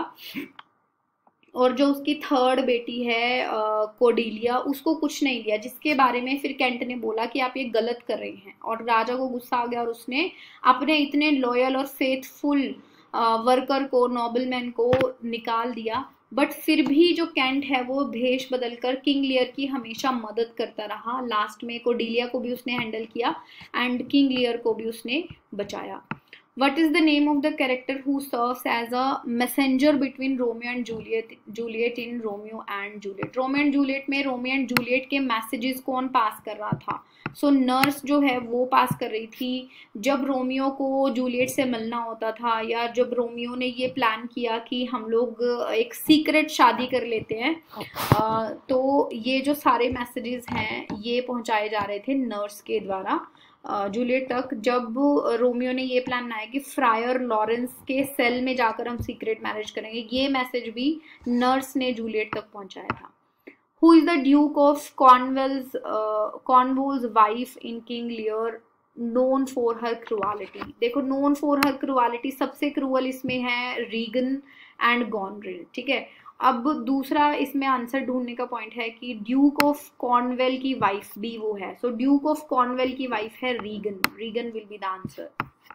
और जो उसकी थर्ड बेटी है कोडिलिया उसको कुछ नहीं दिया, जिसके बारे में फिर कैंट ने बोला कि आप ये गलत कर रहे हैं, और राजा को गुस्सा आ गया और उसने अपने इतने लॉयल और फेथफुल वर्कर को, नोबलमैन को निकाल दिया। बट फिर भी जो कैंट है वो भेष बदलकर किंग लियर की हमेशा मदद करता रहा। लास्ट में कोडिलिया को भी उसने हैंडल किया एंड किंग लियर को भी उसने बचाया। What is the name of the character who serves as a messenger between Romeo and Juliet Juliet in Romeo and Juliet? Romeo and Juliet में Romeo and Juliet के मैसेजेस कौन पास कर रहा था? सो so, नर्स जो है वो पास कर रही थी। जब रोमियो को जूलियट से मिलना होता था, या जब रोमियो ने ये प्लान किया कि हम लोग एक सीक्रेट शादी कर लेते हैं, आ, तो ये जो सारे मैसेजेस हैं ये पहुंचाए जा रहे थे नर्स के द्वारा जूलियट तक। जब रोमियो ने ये प्लान बनाया कि फ्रायर लॉरेंस के सेल में जाकर हम सीक्रेट मैरिज करेंगे, ये मैसेज भी नर्स ने जूलियट तक पहुंचाया था। Who is the Duke of Cornwall's uh, Cornwall's wife in King Lear known for her cruelty? देखो known for her cruelty, सबसे क्रूअल इसमें है रीगन एंड गॉनरिल, ठीक है। अब दूसरा इसमें आंसर ढूंढने का पॉइंट है कि ड्यूक ऑफ कॉर्नवेल की वाइफ भी वो है, सो ड्यूक ऑफ कॉर्नवेल की वाइफ है Regan. Regan will be the answer.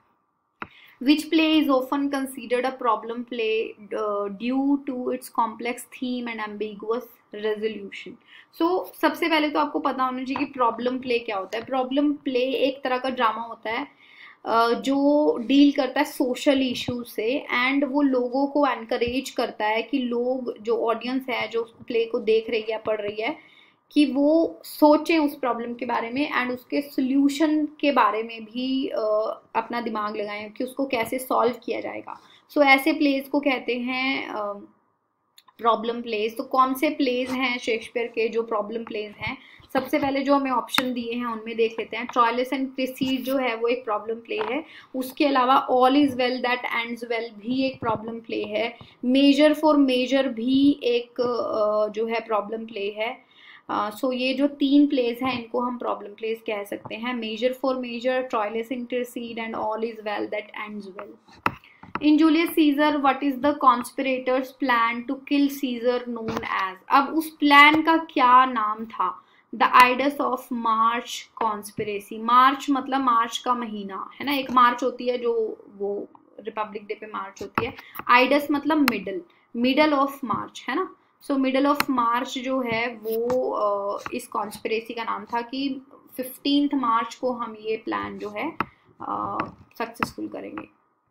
Which play is often considered a problem play uh, due to its complex theme and ambiguous resolution? So सबसे पहले तो आपको पता होना चाहिए कि प्रॉब्लम प्ले क्या होता है। प्रॉब्लम प्ले एक तरह का ड्रामा होता है uh, जो डील करता है सोशल इश्यूज से, एंड वो लोगों को एनकरेज करता है कि लोग, जो ऑडियंस है जो प्ले को देख रही है, पढ़ रही है, कि वो सोचें उस प्रॉब्लम के बारे में एंड उसके सोल्यूशन के बारे में भी uh, अपना दिमाग लगाएं कि उसको कैसे सॉल्व किया जाएगा। सो so, ऐसे प्लेस को कहते हैं प्रॉब्लम प्लेज। तो कौन से प्लेज हैं शेक्सपियर के जो प्रॉब्लम प्लेज हैं? सबसे पहले जो हमें ऑप्शन दिए हैं उनमें देख लेते हैं। ट्रोइलस एंड क्रेसीड जो है वो एक प्रॉब्लम प्ले है। उसके अलावा all is well that ends well भी एक प्रॉब्लम प्ले है। मेजर फॉर मेजर भी एक जो है प्रॉब्लम प्ले है। सो uh, so ये जो तीन प्लेज हैं इनको हम प्रॉब्लम प्लेज कह सकते हैं। Measure for measure, Troilus and Cressida and all is well that ends well. In Julius Caesar, what is the conspirators' plan to kill Caesar known as? अब उस प्लान का क्या नाम था? The Ides of March conspiracy. मार्च मतलब मार्च का महीना है ना, एक मार्च होती है जो वो रिपब्लिक डे पे मार्च होती है। आइडस मतलब मिडल, मिडल ऑफ मार्च है ना। सो मिडल ऑफ मार्च जो है वो uh, इस कॉन्स्पिरेसी का नाम था कि फिफ्टींथ मार्च को हम ये प्लान जो है सक्सेसफुल uh, करेंगे।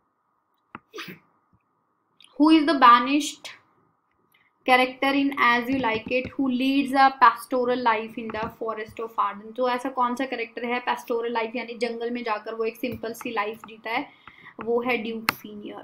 Who is the banished character in As You Like It who leads a pastoral life in the forest of Arden? तो ऐसा कौन सा कैरेक्टर है pastoral life यानी जंगल में जाकर वो एक सिंपल सी लाइफ जीता है? वो है duke senior.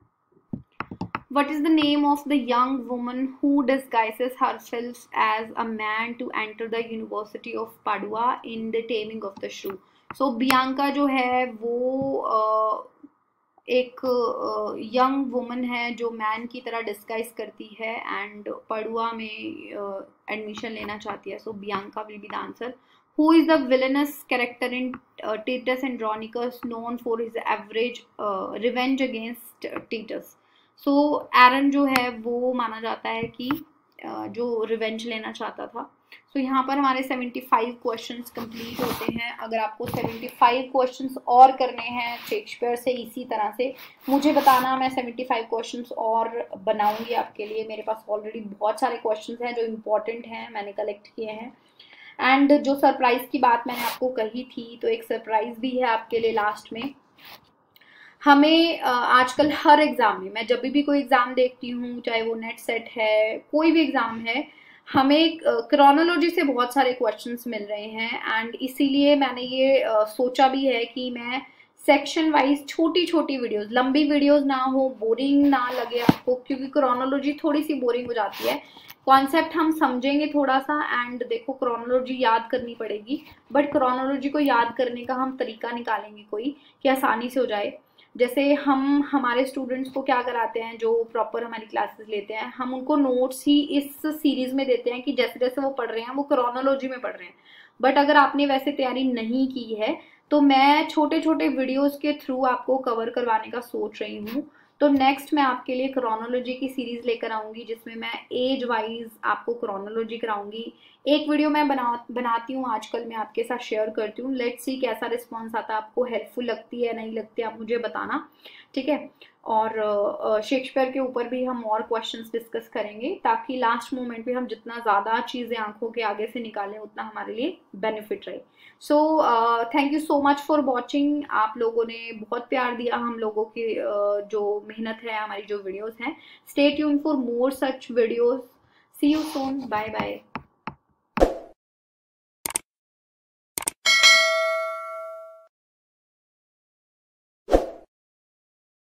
What is the name of the young woman who disguises herself as a man to enter the University of Padua in The Taming of the Shrew? So Bianca जो है वो uh, एक यंग uh, वुमन है जो मैन की तरह डिस्गाइज करती है एंड पडुआ में एडमिशन uh, लेना चाहती है। So Bianca will be the answer. Who is the villainous character in Titus Andronicus known for his average revenge against Titus? So Aaron जो है वो माना जाता है कि uh, जो रिवेंज लेना चाहता था। सो so, यहाँ पर हमारे पचहत्तर क्वेश्चंस कंप्लीट होते हैं। अगर आपको पचहत्तर क्वेश्चंस और करने हैं शेक्सपियर से इसी तरह से, मुझे बताना, मैं पचहत्तर क्वेश्चंस और बनाऊंगी आपके लिए। मेरे पास ऑलरेडी बहुत सारे क्वेश्चंस हैं जो इम्पोर्टेंट हैं, मैंने कलेक्ट किए हैं। एंड जो सरप्राइज की बात मैंने आपको कही थी, तो एक सरप्राइज भी है आपके लिए लास्ट में। हमें आजकल हर एग्जाम में, मैं जब भी कोई एग्जाम देखती हूँ, चाहे वो नेट सेट है, कोई भी एग्जाम है, हमें क्रोनोलॉजी से बहुत सारे क्वेश्चंस मिल रहे हैं। एंड इसीलिए मैंने ये uh, सोचा भी है कि मैं सेक्शन वाइज छोटी छोटी वीडियोस, लंबी वीडियोस ना हो, बोरिंग ना लगे आपको, क्योंकि क्रोनोलॉजी थोड़ी सी बोरिंग हो जाती है। कॉन्सेप्ट हम समझेंगे थोड़ा सा, एंड देखो क्रोनोलॉजी याद करनी पड़ेगी, बट क्रोनोलॉजी को याद करने का हम तरीका निकालेंगे कोई कि आसानी से हो जाए। जैसे हम हमारे स्टूडेंट्स को क्या कराते हैं, जो प्रॉपर हमारी क्लासेस लेते हैं, हम उनको नोट्स ही इस सीरीज में देते हैं कि जैसे जैसे वो पढ़ रहे हैं वो क्रोनोलॉजी में पढ़ रहे हैं। बट अगर आपने वैसे तैयारी नहीं की है तो मैं छोटे छोटे वीडियोस के थ्रू आपको कवर करवाने का सोच रही हूँ। तो नेक्स्ट मैं आपके लिए क्रोनोलॉजी की सीरीज लेकर आऊंगी जिसमें मैं एज वाइज आपको क्रोनोलॉजी कराऊंगी। एक वीडियो मैं बना बनाती हूँ आजकल, मैं आपके साथ शेयर करती हूँ। लेट्स सी कैसा रिस्पॉन्स आता है, आपको हेल्पफुल लगती है नहीं लगती है, आप मुझे बताना, ठीक है। और शेक्सपियर के ऊपर भी हम और क्वेश्चंस डिस्कस करेंगे ताकि लास्ट मोमेंट पे हम जितना ज़्यादा चीज़ें आंखों के आगे से निकालें उतना हमारे लिए बेनिफिट रहे। So thank you so much for watching. आप लोगों ने बहुत प्यार दिया हम लोगों की uh, जो मेहनत है, हमारी जो वीडियोस हैं। Stay tune for more such videos. See you soon, bye bye.